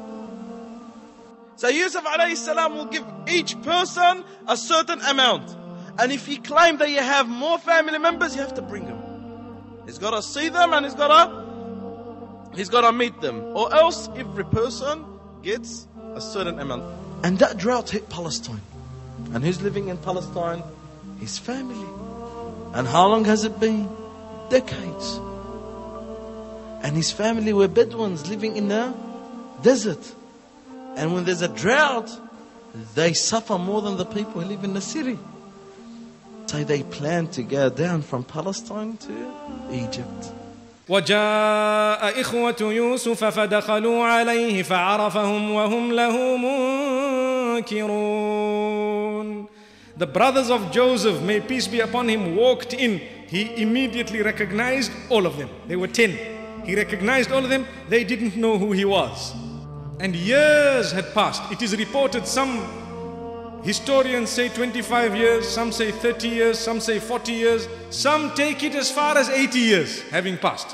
So Yusuf alayhi salam will give each person a certain amount. And if he claims that you have more family members, you have to bring them. He's got to see them and he's got to meet them. Or else every person gets a certain amount. And that drought hit Palestine. And who's living in Palestine? His family. And how long has it been? Decades. And his family were Bedouins living in the desert. And when there's a drought, they suffer more than the people who live in the city. So they plan to go down from Palestine to Egypt. وجاء إخوة يوسف فدخلوا عليه فعرفهم وهم له منكرون. The brothers of Joseph, may peace be upon him, walked in. He immediately recognized all of them. They were 10. He recognized all of them. They didn't know who he was. And years had passed. It is reported, some historians say 25 years, some say 30 years, some say 40 years, some take it as far as 80 years having passed.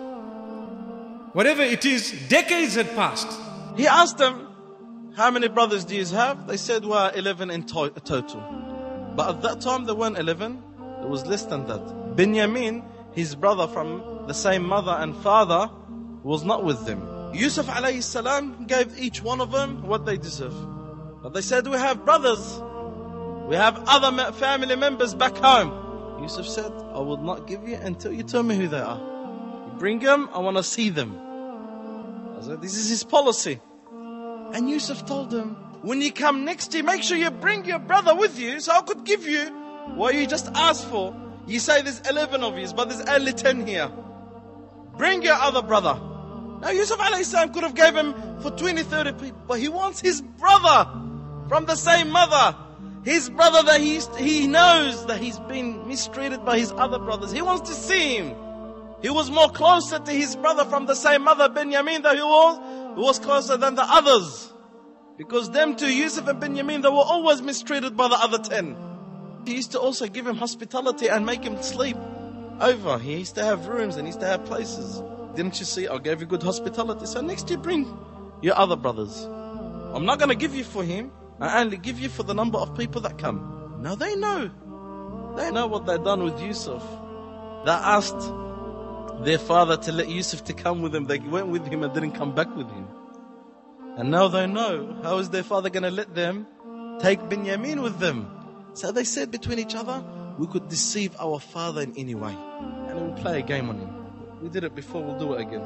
Whatever it is, decades had passed. He asked them, how many brothers do you have? They said, well, 11 in total. But at that time there weren't 11, there was less than that. Benjamin, his brother from the same mother and father, was not with them. Yusuf alayhi salam gave each one of them what they deserve. But they said, we have brothers, we have other family members back home. Yusuf said, I will not give you until you tell me who they are. You bring them, I want to see them. I said, this is his policy. And Yusuf told them, when you come next year, make sure you bring your brother with you so I could give you what you just asked for. You say there's 11 of you, but there's only 10 here. Bring your other brother. Now Yusuf alayhi salam could have gave him for 20, 30 people, but he wants his brother from the same mother. His brother that he knows that he's been mistreated by his other brothers. He wants to see him. He was more closer to his brother from the same mother, Benjamin, than he was closer than the others. Because them two, Yusuf and Benjamin, they were always mistreated by the other 10. He used to also give him hospitality and make him sleep over. He used to have rooms and he used to have places. Didn't you see, I gave you good hospitality. So next year bring your other brothers. I'm not going to give you for him. I only give you for the number of people that come. Now they know. They know what they've done with Yusuf. They asked their father to let Yusuf to come with them. They went with him and didn't come back with him. And now they know. How is their father going to let them take Benjamin with them? So they said between each other, we could deceive our father in any way. And we'll play a game on him. We did it before, we'll do it again.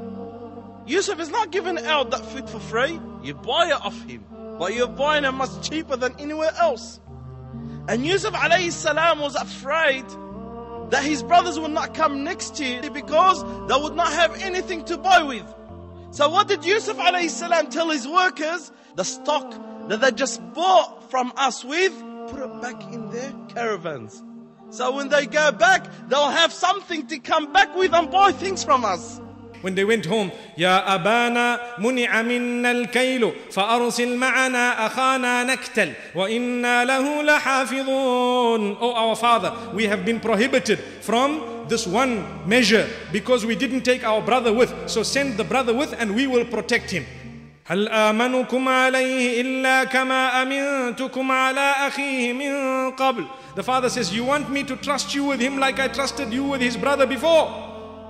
Yusuf is not giving out that food for free. You buy it off him. But you're buying it much cheaper than anywhere else. And Yusuf alayhi salam was afraid that his brothers would not come next year because they would not have anything to buy with. So what did Yusuf alayhi salam tell his workers? The stock that they just bought from us with, put it back in their caravans. So when they go back, they'll have something to come back with and buy things from us. When they went home, يا أبانا منع منا الكيل فأرسل معنا أخانا نكتل وإنا له لحافظون. Oh, our father, we have been prohibited from this one measure because we didn't take our brother with. So send the brother with and we will protect him. هل آمنكم عليه إلا كما أمنتكم على أخيه من قبل. The father says, you want me to trust you with him like I trusted you with his brother before?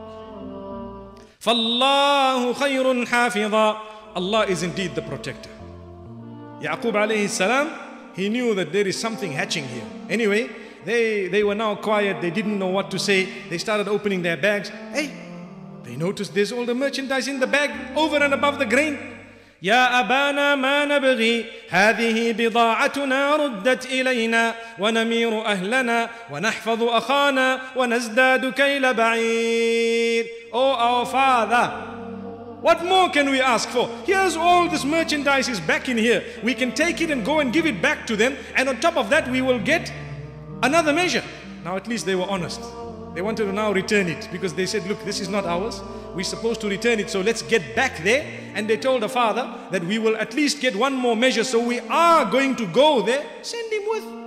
فالله خير حافظا. Allah is indeed the protector. Yaqub alayhi salam, he knew that there is something hatching here. Anyway, they were now quiet. They didn't know what to say. They started opening their bags. Hey, they noticed there's all the merchandise in the bag over and above the grain. يا أبانا ما نبغي هذه بضاعتنا ردت إلينا ونمير أهلنا ونحفظ أخانا ونزداد كيل بعير. Oh, our father, what more can we ask for? Here's all this merchandise is back in here. We can take it and go and give it back to them, and on top of that we will get another measure. Now at least they were honest. They wanted to now return it because they said, look, this is not ours. We're supposed to return it, so let's get back there. And they told the father that we will at least get one more measure, so we are going to go there. Send him with.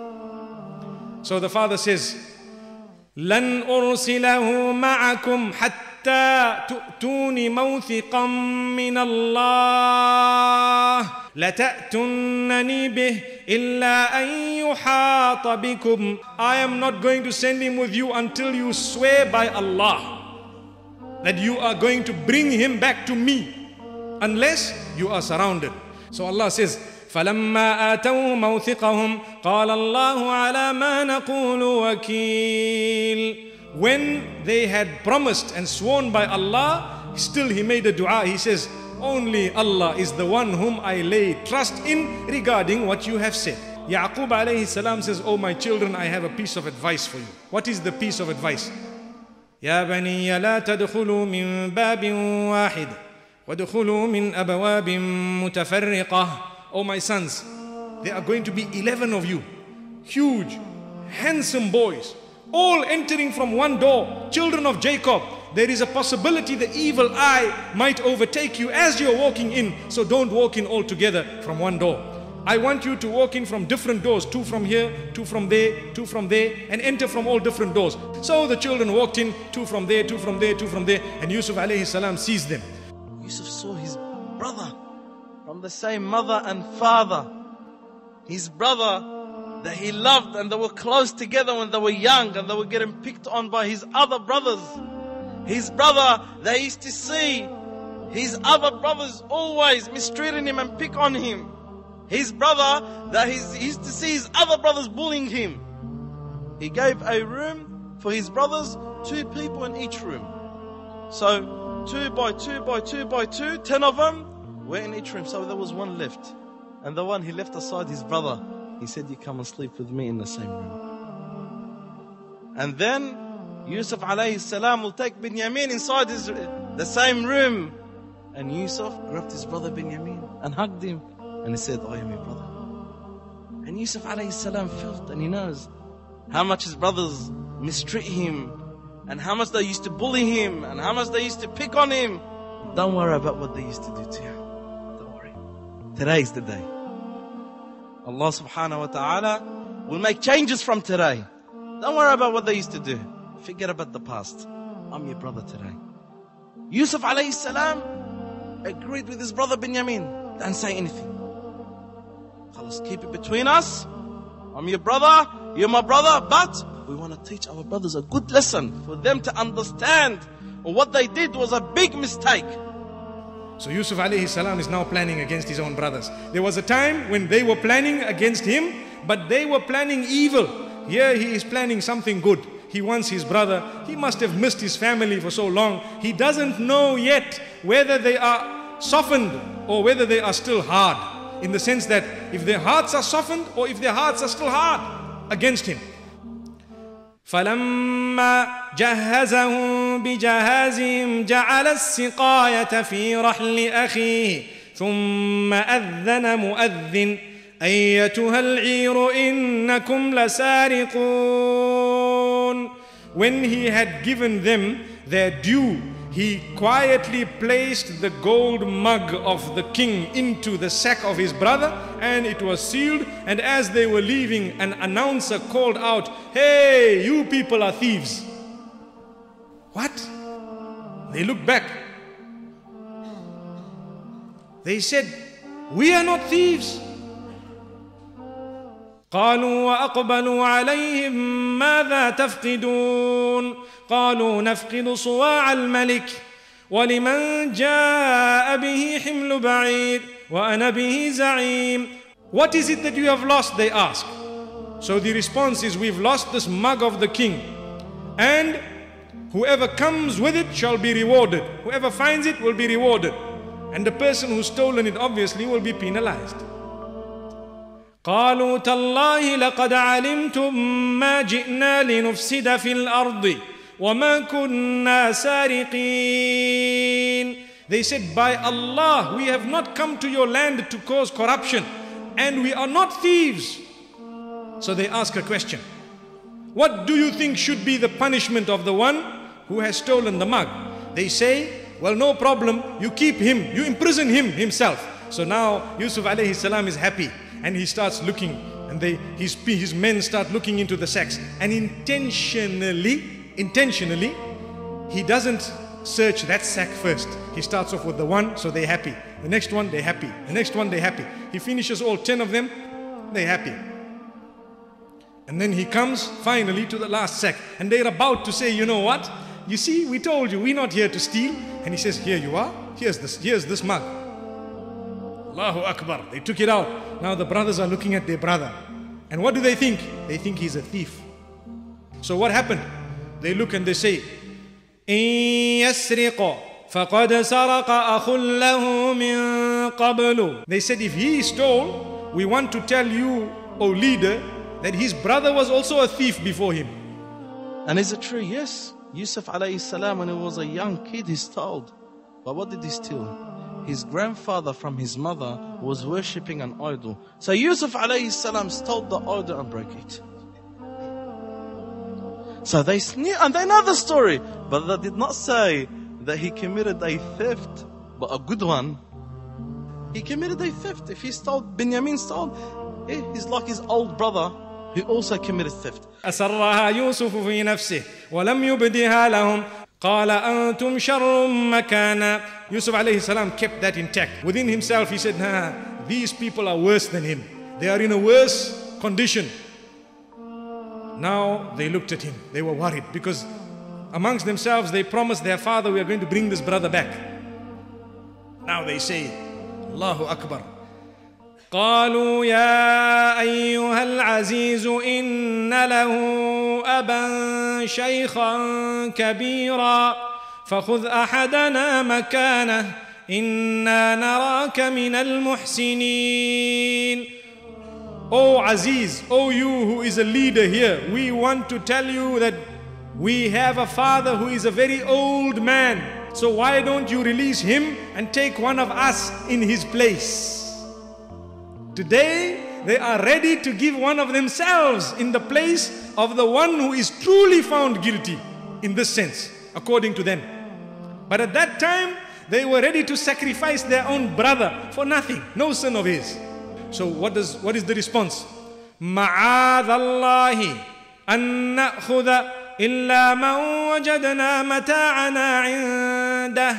So the father says, لن أرسله معكم حتى تؤتوني موثقا من الله لتأتونني به إلا أن يحاط بكم. I am not going to send him with you until you swear by Allah that you are going to bring him back to me unless you are surrounded. So Allah says, فَلَمَّا آتَوْا مَوْثِقَهُمْ قَالَ اللَّهُ عَلَى مَا نَقُولُ وَكِيلٌ. When they had promised and sworn by Allah, still he made a dua. He says, only Allah is the one whom I lay trust in regarding what you have said. Yaqub alayhi salam says, oh my children, I have a piece of advice for you. What is the piece of advice? يَا بَنِيَّ لَا تَدْخُلُوا مِن بَابٍ وَاحِدٍ وَادْخُلُوا مِنْ أَبْوَابٍ مُتَفَرِّقَةٍ. Oh my sons, there are going to be 11 of you, huge, handsome boys, all entering from one door, children of Jacob. There is a possibility the evil eye might overtake you as you're walking in, so don't walk in all together from one door. I want you to walk in from different doors, 2 from here, 2 from there, 2 from there, and enter from all different doors. So the children walked in, 2 from there, 2 from there, 2 from there, and Yusuf alayhi salam sees them. Yusuf saw his brother from the same mother and father, his brother that he loved, and they were close together when they were young, and they were getting picked on by his other brothers. His brother, they used to see his other brothers always mistreating him and pick on him. His brother, that he used to see his other brothers bullying him. He gave a room for his brothers, 2 people in each room. So 2 by 2 by 2 by 2, 10 of them were in each room. So there was one left. And the one he left aside, his brother, he said, you come and sleep with me in the same room. And then Yusuf alayhi salam will take Binyamin inside the same room. And Yusuf grabbed his brother Binyamin and hugged him. And he said, I am your brother. And Yusuf alayhi salam felt, and he knows how much his brothers mistreat him, and how much they used to bully him, and how much they used to pick on him. Don't worry about what they used to do to you. Don't worry. Today is the day. Allah subhanahu wa ta'ala will make changes from today. Don't worry about what they used to do. Forget about the past. I'm your brother today. Yusuf alayhi salam agreed with his brother Binyamin. Don't say anything. Let's keep it between us. I'm your brother, you're my brother, but we want to teach our brothers a good lesson for them to understand what they did was a big mistake. So Yusuf alayhi salam is now planning against his own brothers. There was a time when they were planning against him, but they were planning evil. Here he is planning something good. He wants his brother. He must have missed his family for so long. He doesn't know yet whether they are softened or whether they are still hard. In the sense that if their hearts are softened or if their hearts are still hard against him. فَلَمَّا جَهَّزَهُم بِجَهَازِهِمْ جَعَلَ السِّقَايَةَ فِي رَحْلِ أَخِيهِ ثُمَّ أَذَّنَ مُؤَذِّنٌ أَيَّتُهَا الْعِيرُ إِنَّكُمْ لَسَارِقُونَ. When he had given them their due, he quietly placed the gold mug of the king into the sack of his brother, and it was sealed. And as they were leaving, an announcer called out, hey, you people are thieves. What? They looked back. They said, we are not thieves. قالوا وأقبلوا عليهم ماذا تفقدون قالوا نفقد صواع الملك ولمن جاء به حمل بعير وأنا به زعيم. What is it that you have lost? They ask. So the response is, we've lost this mug of the king, and whoever comes with it shall be rewarded. Whoever finds it will be rewarded, and the person who's stolen it obviously will be penalized. قالوا تالله لقد علمتم ما جئنا لنفسد في الأرض وما كنا سارقين. They said, by Allah, we have not come to your land to cause corruption, and we are not thieves. So they ask a question. What do you think should be the punishment of the one who has stolen the mug? They say, well, no problem, you keep him, you imprison him himself. So now Yusuf alayhi salam is happy. And he starts looking And his men start looking into the sacks. And intentionally, he doesn't search that sack first. He starts off with the one, so they're happy. The next one, they're happy. The next one, they're happy. He finishes all 10 of them, they're happy. And then he comes finally to the last sack. And they're about to say, you know what? You see, we told you, we're not here to steal. And he says, here you are. Here's this mug. Allahu Akbar. They took it out. Now the brothers are looking at their brother. And what do they think? They think he's a thief. So what happened? They look and they say, إِن يَسْرِقَ فَقَدْ سَرَقَ أَخٌ لَهُ مِن قَبْلُ. They said, if he stole, we want to tell you, O leader, that his brother was also a thief before him. And is it true? Yes. Yusuf alayhi salam, when he was a young kid, he stole. But what did he steal? His grandfather from his mother was worshipping an idol. So Yusuf alayhi salam stole the idol and broke it. So they sneer and they know the story. But they did not say that he committed a theft, but a good one. He committed a theft. If he stole, Binyamin stole, he's like his old brother who also committed theft. أسرها يوسف في نفسه ولم يبدها لهم قال أنتم شر مكانا. Yusuf alayhi salam kept that intact. Within himself he said, nah, these people are worse than him. They are in a worse condition. Now they looked at him. They were worried because amongst themselves they promised their father, we are going to bring this brother back. Now they say, Allahu Akbar. قالوا يا أيها العزيز إن له أبا شيخا كبيرا فخذ أحدنا مكانه إنا نراك من المحسنين. O Aziz, O you who is a leader here, we want to tell you that we have a father who is a very old man. So why don't you release him and take one of us in his place? Today, they are ready to give one of themselves in the place of the one who is truly found guilty in this sense, according to them. But at that time, they were ready to sacrifice their own brother for nothing, no sin of his. So what is the response? مَعَاذَ اللَّهِ أَن نَأْخُذَ إِلَّا مَنْ وَجَدْنَا مَتَاعَنَا عِنْدَهِ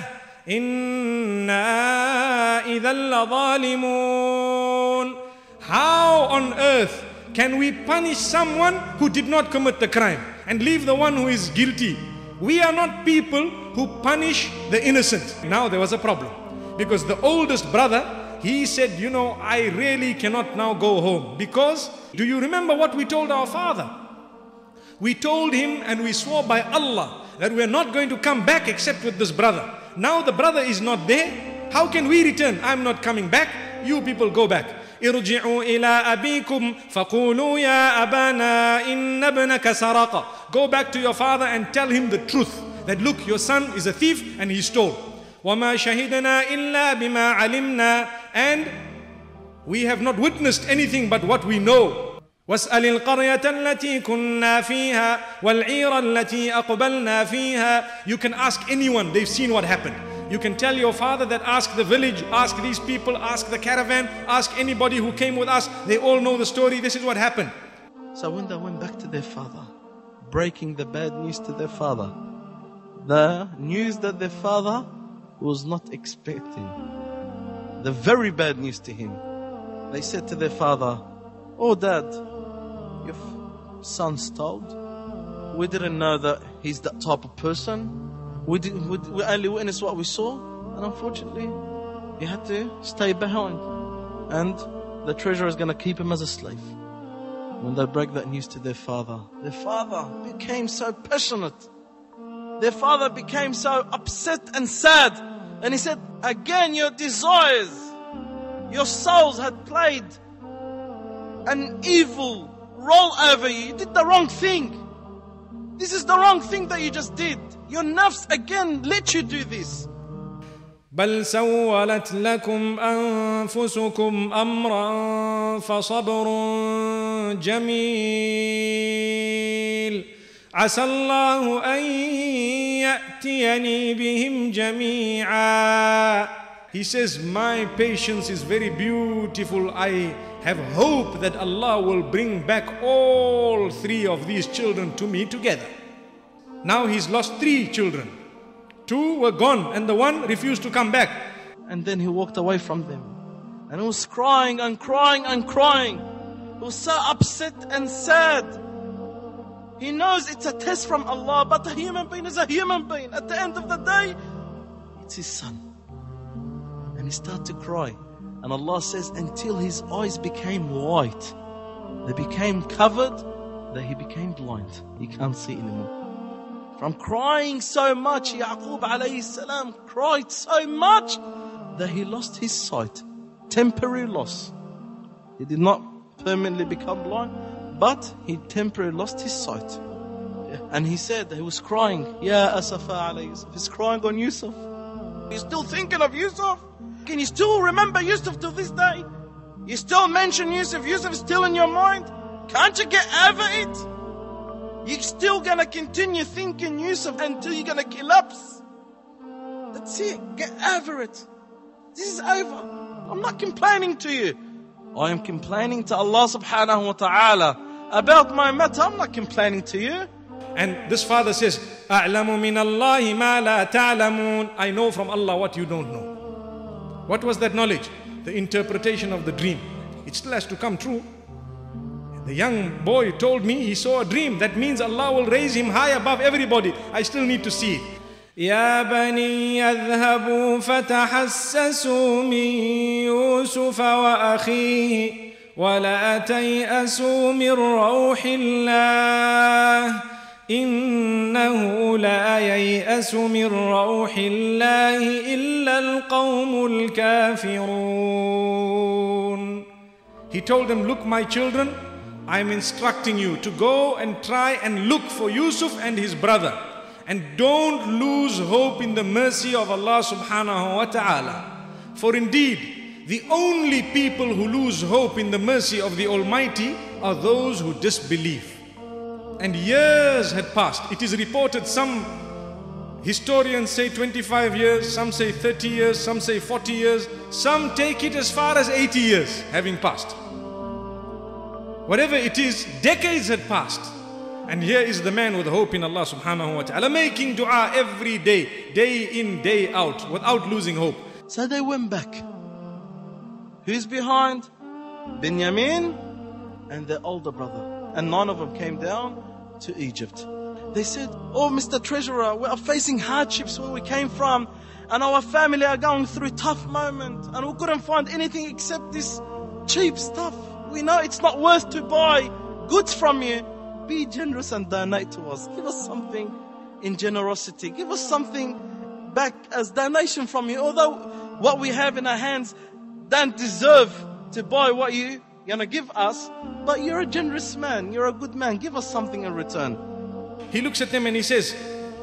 إِنَّا إِذًا لَظَالِمُونَ. How on earth can we punish someone who did not commit the crime and leave the one who is guilty? We are not people who punish the innocent. Now there was a problem because the oldest brother, he said, you know, I really cannot now go home because, do you remember what we told our father? We told him and we swore by Allah that we are not going to come back except with this brother. Now the brother is not there. How can we return? I'm not coming back. You people go back. ارجعوا إلى أبيكم فقولوا يا أبانا إن ابنك سرق. Go back to your father and tell him the truth. That look, your son is a thief and he stole. وما شهدنا إلا بما علمنا. And we have not witnessed anything but what we know. واسأل القرية التي كنا فيها والعير التي أقبلنا فيها. You can ask anyone, they've seen what happened. You can tell your father that ask the village, ask these people, ask the caravan, ask anybody who came with us. They all know the story. This is what happened. So when they went back to their father, breaking the bad news to their father, the news that their father was not expecting, the very bad news to him, they said to their father, oh dad, your son stole. We didn't know that he's that type of person. We only witnessed what we saw, and unfortunately, he had to stay behind. And the treasurer is going to keep him as a slave. When they break that news to their father became so passionate. Their father became so upset and sad. And he said, again, your desires, your souls had played an evil role over you. You did the wrong thing. This is the wrong thing that you just did. Your nafs again let you do this. بل سولت لكم أنفسكم أمرا فصبر جميل عسى الله أن يأتيني بهم جميعا. He says, my patience is very beautiful. I have hope that Allah will bring back all 3 of these children to me together. Now he's lost 3 children. 2 were gone and the 1 refused to come back. And then he walked away from them. And he was crying and crying and crying. He was so upset and sad. He knows it's a test from Allah, but a human being is a human being. At the end of the day, it's his son. And he started to cry. And Allah says, until his eyes became white, they became covered, that he became blind. He can't see anymore. From crying so much, Yaqub alayhi salam cried so much that he lost his sight. Temporary loss. He did not permanently become blind, but he temporarily lost his sight. And he said that he was crying, Ya Asafa alayhi Yusuf. He's crying on Yusuf. He's still thinking of Yusuf. Can you still remember Yusuf to this day? You still mention Yusuf. Yusuf is still in your mind. Can't you get over it? You're still gonna continue thinking Yusuf until you're gonna collapse. That's it. Get over it. This is over. I'm not complaining to you. I am complaining to Allah subhanahu wa ta'ala about my matter. I'm not complaining to you. And this father says, أَعْلَمُ مِنَ اللَّهِ مَا لَا تَعْلَمُونَ. I know from Allah what you don't know. What was that knowledge? The interpretation of the dream. It still has to come true. The young boy told me he saw a dream. That means Allah will raise him high above everybody. I still need to see it. يا بني اذهبوا فتحسسوا من يوسف وأخيه ولا تيأسوا من روح الله إنه لا ييأس من روح الله إلا القوم الكافرون. He told them, look my children, I am instructing you to go and try and look for Yusuf and his brother. And don't lose hope in the mercy of Allah subhanahu wa ta'ala. For indeed, the only people who lose hope in the mercy of the Almighty are those who disbelieve. And years had passed. It is reported some historians say 25 years, some say 30 years, some say 40 years, some take it as far as 80 years having passed. Whatever it is, decades had passed. And here is the man with hope in Allah subhanahu wa ta'ala, making dua every day, day in, day out, without losing hope. So they went back. Who's behind? Binyamin and their older brother. And none of them came down to Egypt. They said, oh Mr. Treasurer, we are facing hardships where we came from, and our family are going through a tough moment, and we couldn't find anything except this cheap stuff. We know it's not worth to buy goods from you. Be generous and donate to us. Give us something in generosity. Give us something back as donation from you. Although what we have in our hands don't deserve to buy what you're going to give us, but you're a generous man. You're a good man. Give us something in return. He looks at them and he says,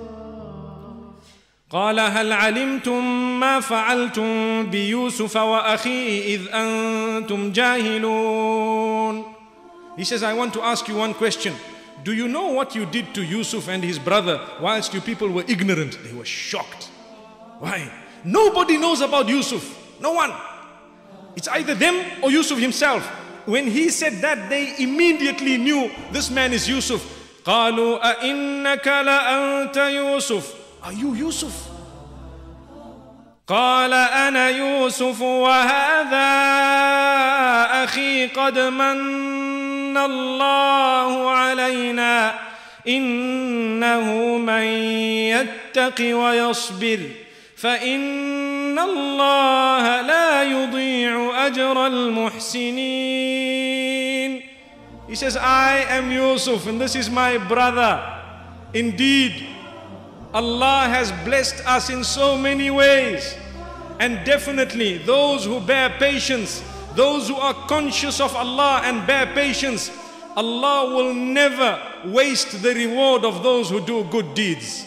قال هل علمتم ما فعلتم بيوسف وأخيه إذ أنتم جاهلون. He says, I want to ask you one question. Do you know what you did to Yusuf and his brother whilst you people were ignorant? They were shocked. Why? Nobody knows about Yusuf. No one. It's either them or Yusuf himself. When he said that, they immediately knew this man is Yusuf. قالوا أئنك لأنت يوسف. Are you Yusuf? قال أنا يوسف وهذا أخي قد من الله علينا إنه من يتق ويصبر فإن الله لا يضيع أجر المحسنين. He says, I am Yusuf and this is my brother. Indeed, Allah has blessed us in so many ways. And definitely those who bear patience, those who are conscious of Allah and bear patience, Allah will never waste the reward of those who do good deeds.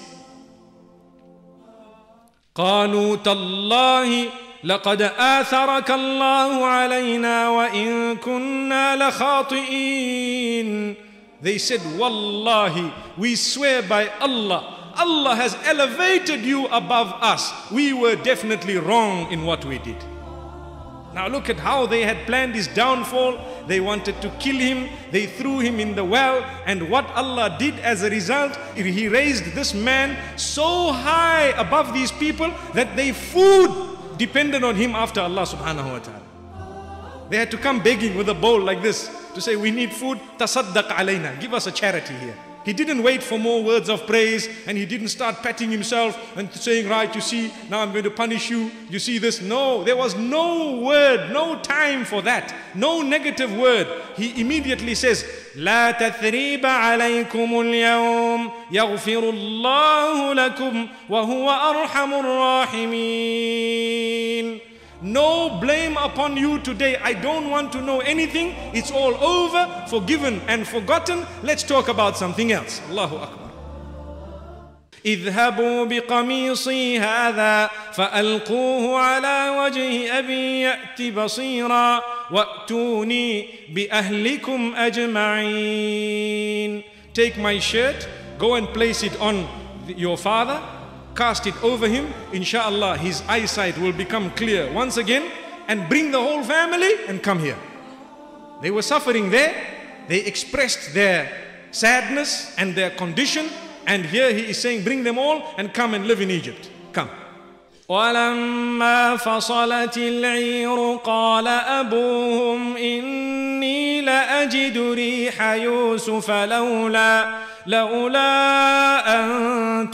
قالوا تالله لقد آثرك الله علينا وإن كنا لخاطئين. They said, Wallahi, we swear by Allah, Allah has elevated you above us. We were definitely wrong in what we did. Now look at how they had planned his downfall. They wanted to kill him. They threw him in the well. And what Allah did as a result, He raised this man so high above these people that their food depended on him after Allah subhanahu wa ta'ala. They had to come begging with a bowl like this to say, we need food, tasaddaq alayna, give us a charity here. He didn't wait for more words of praise, and he didn't start patting himself and saying, right, you see, now I'm going to punish you. You see this? No, there was no word, no time for that. No negative word. He immediately says, لا تثريب عليكم اليوم يغفر الله لكم وهو أرحم الراحمين. No blame upon you today. I don't want to know anything. It's all over, forgiven and forgotten. Let's talk about something else. Allahu Akbar. اذهبوا بقميصي هذا فألقوه على وجه أبي يأت بصيرا وأتوني بأهلكم أجمعين. Take my shirt, go and place it on your father. Cast it over him, inshallah his eyesight will become clear once again, and bring the whole family and come here. They were suffering there, they expressed their sadness and their condition, and here he is saying bring them all and come and live in Egypt. Come. ولما فصلت العير قال أبوهم إني لأجد ريح يوسف لولا أن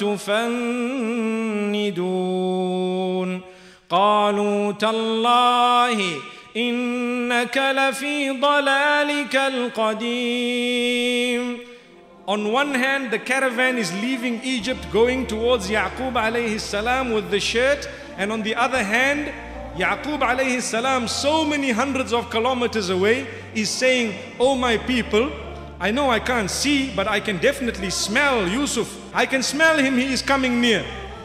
تفندون قالوا تالله إنك لفي ضلالك القديم. On one hand, the caravan is leaving Egypt going towards Yaqub alayhi salam with the shirt, and on the other hand, Yaqub alayhi salam, so many hundreds of kilometers away, is saying, oh my people, I know I can't see, but I can definitely smell Yusuf. I can smell him, he is coming near.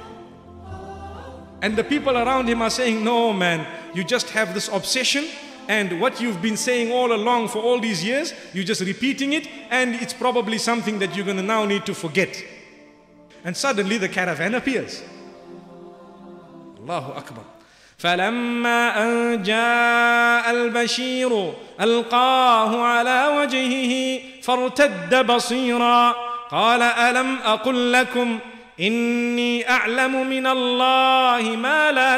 And the people around him are saying, no man, you just have this obsession, and what you've been saying all along for all these years, you're just repeating it, and it's probably something that you're going to now need to forget. And suddenly the caravan appears. Allahu Akbar. فلما أن جاء البشير ألقاه على وجهه فارتد بصيرا قال ألم أقل لكم إني أعلم من الله ما لا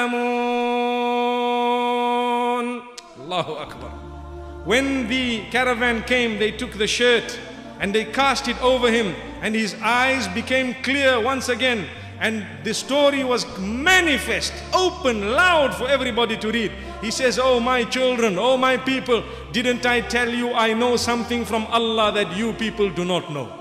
تعلمون. Allahu Akbar. When the caravan came, they took the shirt and they cast it over him, and his eyes became clear once again. And the story was manifest, open, loud for everybody to read. He says, oh my children, oh my people, didn't I tell you I know something from Allah that you people do not know?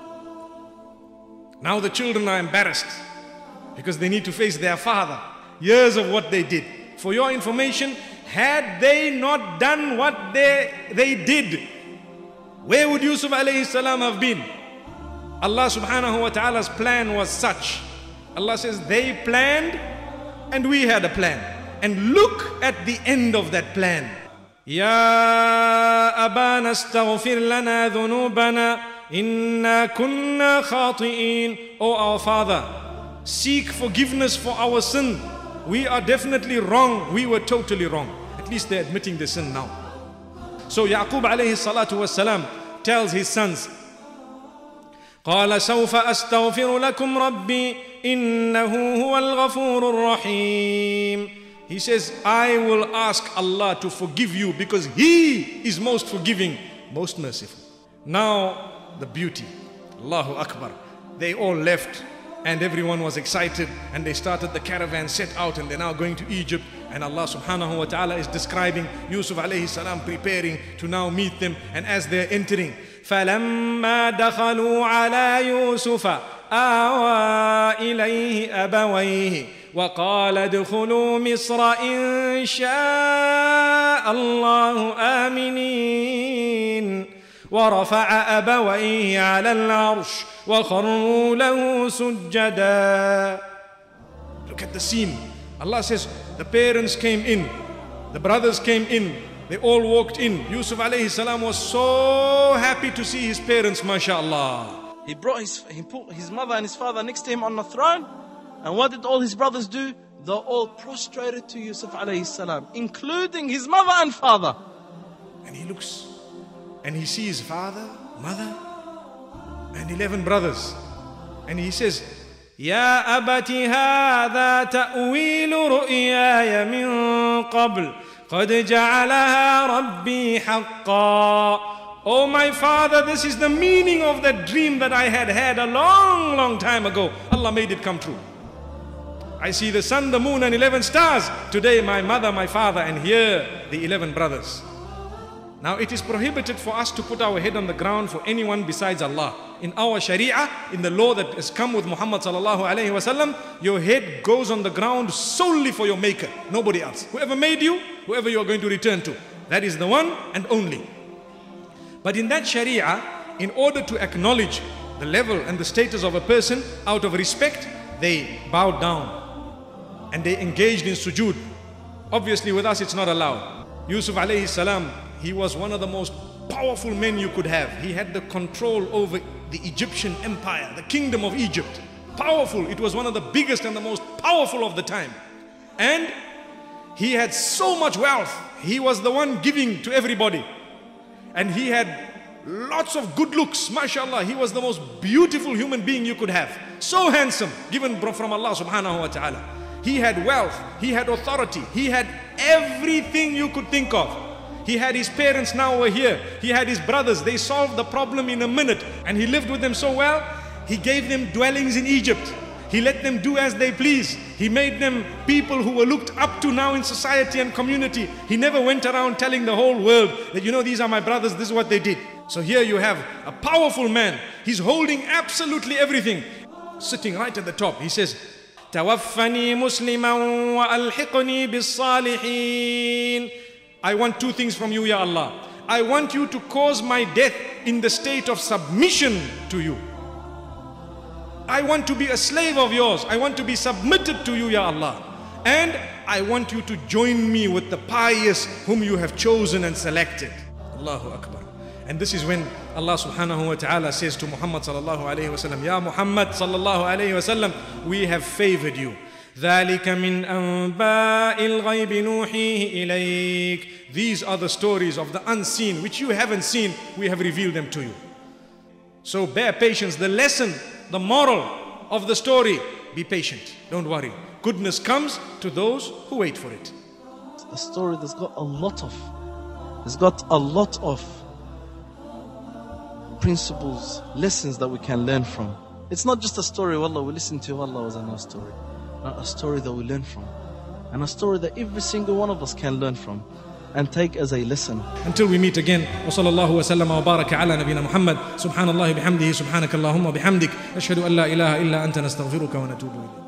Now the children are embarrassed because they need to face their father. Years of what they did. For your information, had they not done what they did, where would Yusuf alayhi salam have been? Allah subhanahu wa ta'ala's plan was such. Allah says they planned and we had a plan. And look at the end of that plan. يا أبانا استغفر لنا ذنوبنا إنا كنا خاطئين. O our Father, seek forgiveness for our sin. We are definitely wrong. We were totally wrong. At least they're admitting the sin now. So Yaqub alayhi salatu wasalam tells his sons, قال سوف أستغفر لكم ربي إنه هو الغفور الرحيم. He says, I will ask Allah to forgive you because He is most forgiving, most merciful. Now the beauty. Allahu Akbar. They all left and everyone was excited and they started the caravan, set out, and they're now going to Egypt. And Allah subhanahu wa ta'ala is describing Yusuf alayhi salam preparing to now meet them. And as they're entering, فلما دخلوا على يوسف آوى إليه أبويه وقال ادخلوا مصر إن شاء الله آمنين ورفع أبويه على العرش وخروا له سجدا. Look at the scene. Allah says the parents came in, the brothers came in, they all walked in. Yusuf alayhi salam was so happy to see his parents, mashallah. He put his mother and his father next to him on the throne. And what did all his brothers do? They all prostrated to Yusuf alayhi salam, including his mother and father. And he looks and he sees father, mother, and 11 brothers. And he says, يا أبت هذا تأويل رؤياي من قبل قد جعلها ربي حقا. Oh my father, this is the meaning of that dream that I had a long time ago. Allah made it come true. I see the sun, the moon and 11 stars. Today my mother, my father, and here the 11 brothers. Now it is prohibited for us to put our head on the ground for anyone besides Allah. In our Sharia, in the law that has come with Muhammad sallallahu alayhi wasallam, your head goes on the ground solely for your maker, nobody else. Whoever made you, whoever you are going to return to, that is the one and only. But in that Sharia, in order to acknowledge the level and the status of a person, out of respect, they bowed down and they engaged in sujood. Obviously with us it's not allowed. Yusuf alayhi salam, he was one of the most powerful men you could have. He had the control over the Egyptian empire, the kingdom of Egypt. Powerful, it was one of the biggest and the most powerful of the time. And he had so much wealth. He was the one giving to everybody. And he had lots of good looks, mashallah. He was the most beautiful human being you could have. So handsome, given from Allah subhanahu wa ta'ala. He had wealth, he had authority, he had everything you could think of. He had his parents now were here. He had his brothers, they solved the problem in a minute. And he lived with them so well, he gave them dwellings in Egypt. He let them do as they please. He made them people who were looked up to now in society and community. He never went around telling the whole world that, you know, these are my brothers, this is what they did. So here you have a powerful man. He's holding absolutely everything. Sitting right at the top. He says, توفني مسلما وألحقني بالصالحين. I want two things from you, Ya Allah. I want you to cause my death in the state of submission to you. I want to be a slave of yours. I want to be submitted to you, Ya Allah. And I want you to join me with the pious whom you have chosen and selected. Allahu Akbar. And this is when Allah subhanahu wa ta'ala says to Muhammad sallallahu alayhi wa sallam, Ya Muhammad sallallahu alayhi wa sallam, we have favored you. ذَلِكَ مِنْ أَنْبَاءِ الْغَيْبِ نُوحِيهِ إِلَيْكَ. These are the stories of the unseen which you haven't seen. We have revealed them to you. So bear patience. The lesson, the moral of the story, be patient. Don't worry. Goodness comes to those who wait for it. A story that's got a lot of principles, lessons that we can learn from. It's not just a story, wallah, we listen to, Allah was a nice story. Not a story that we learn from. And a story that every single one of us can learn from and take as a lesson. Until we meet again, وصلى الله وسلم وبارك على نبينا محمد. سبحان الله بحمده سبحانك اللهم وبحمدك نشهد أن لا إله إلا أنت نستغفرك ونتوب إليك.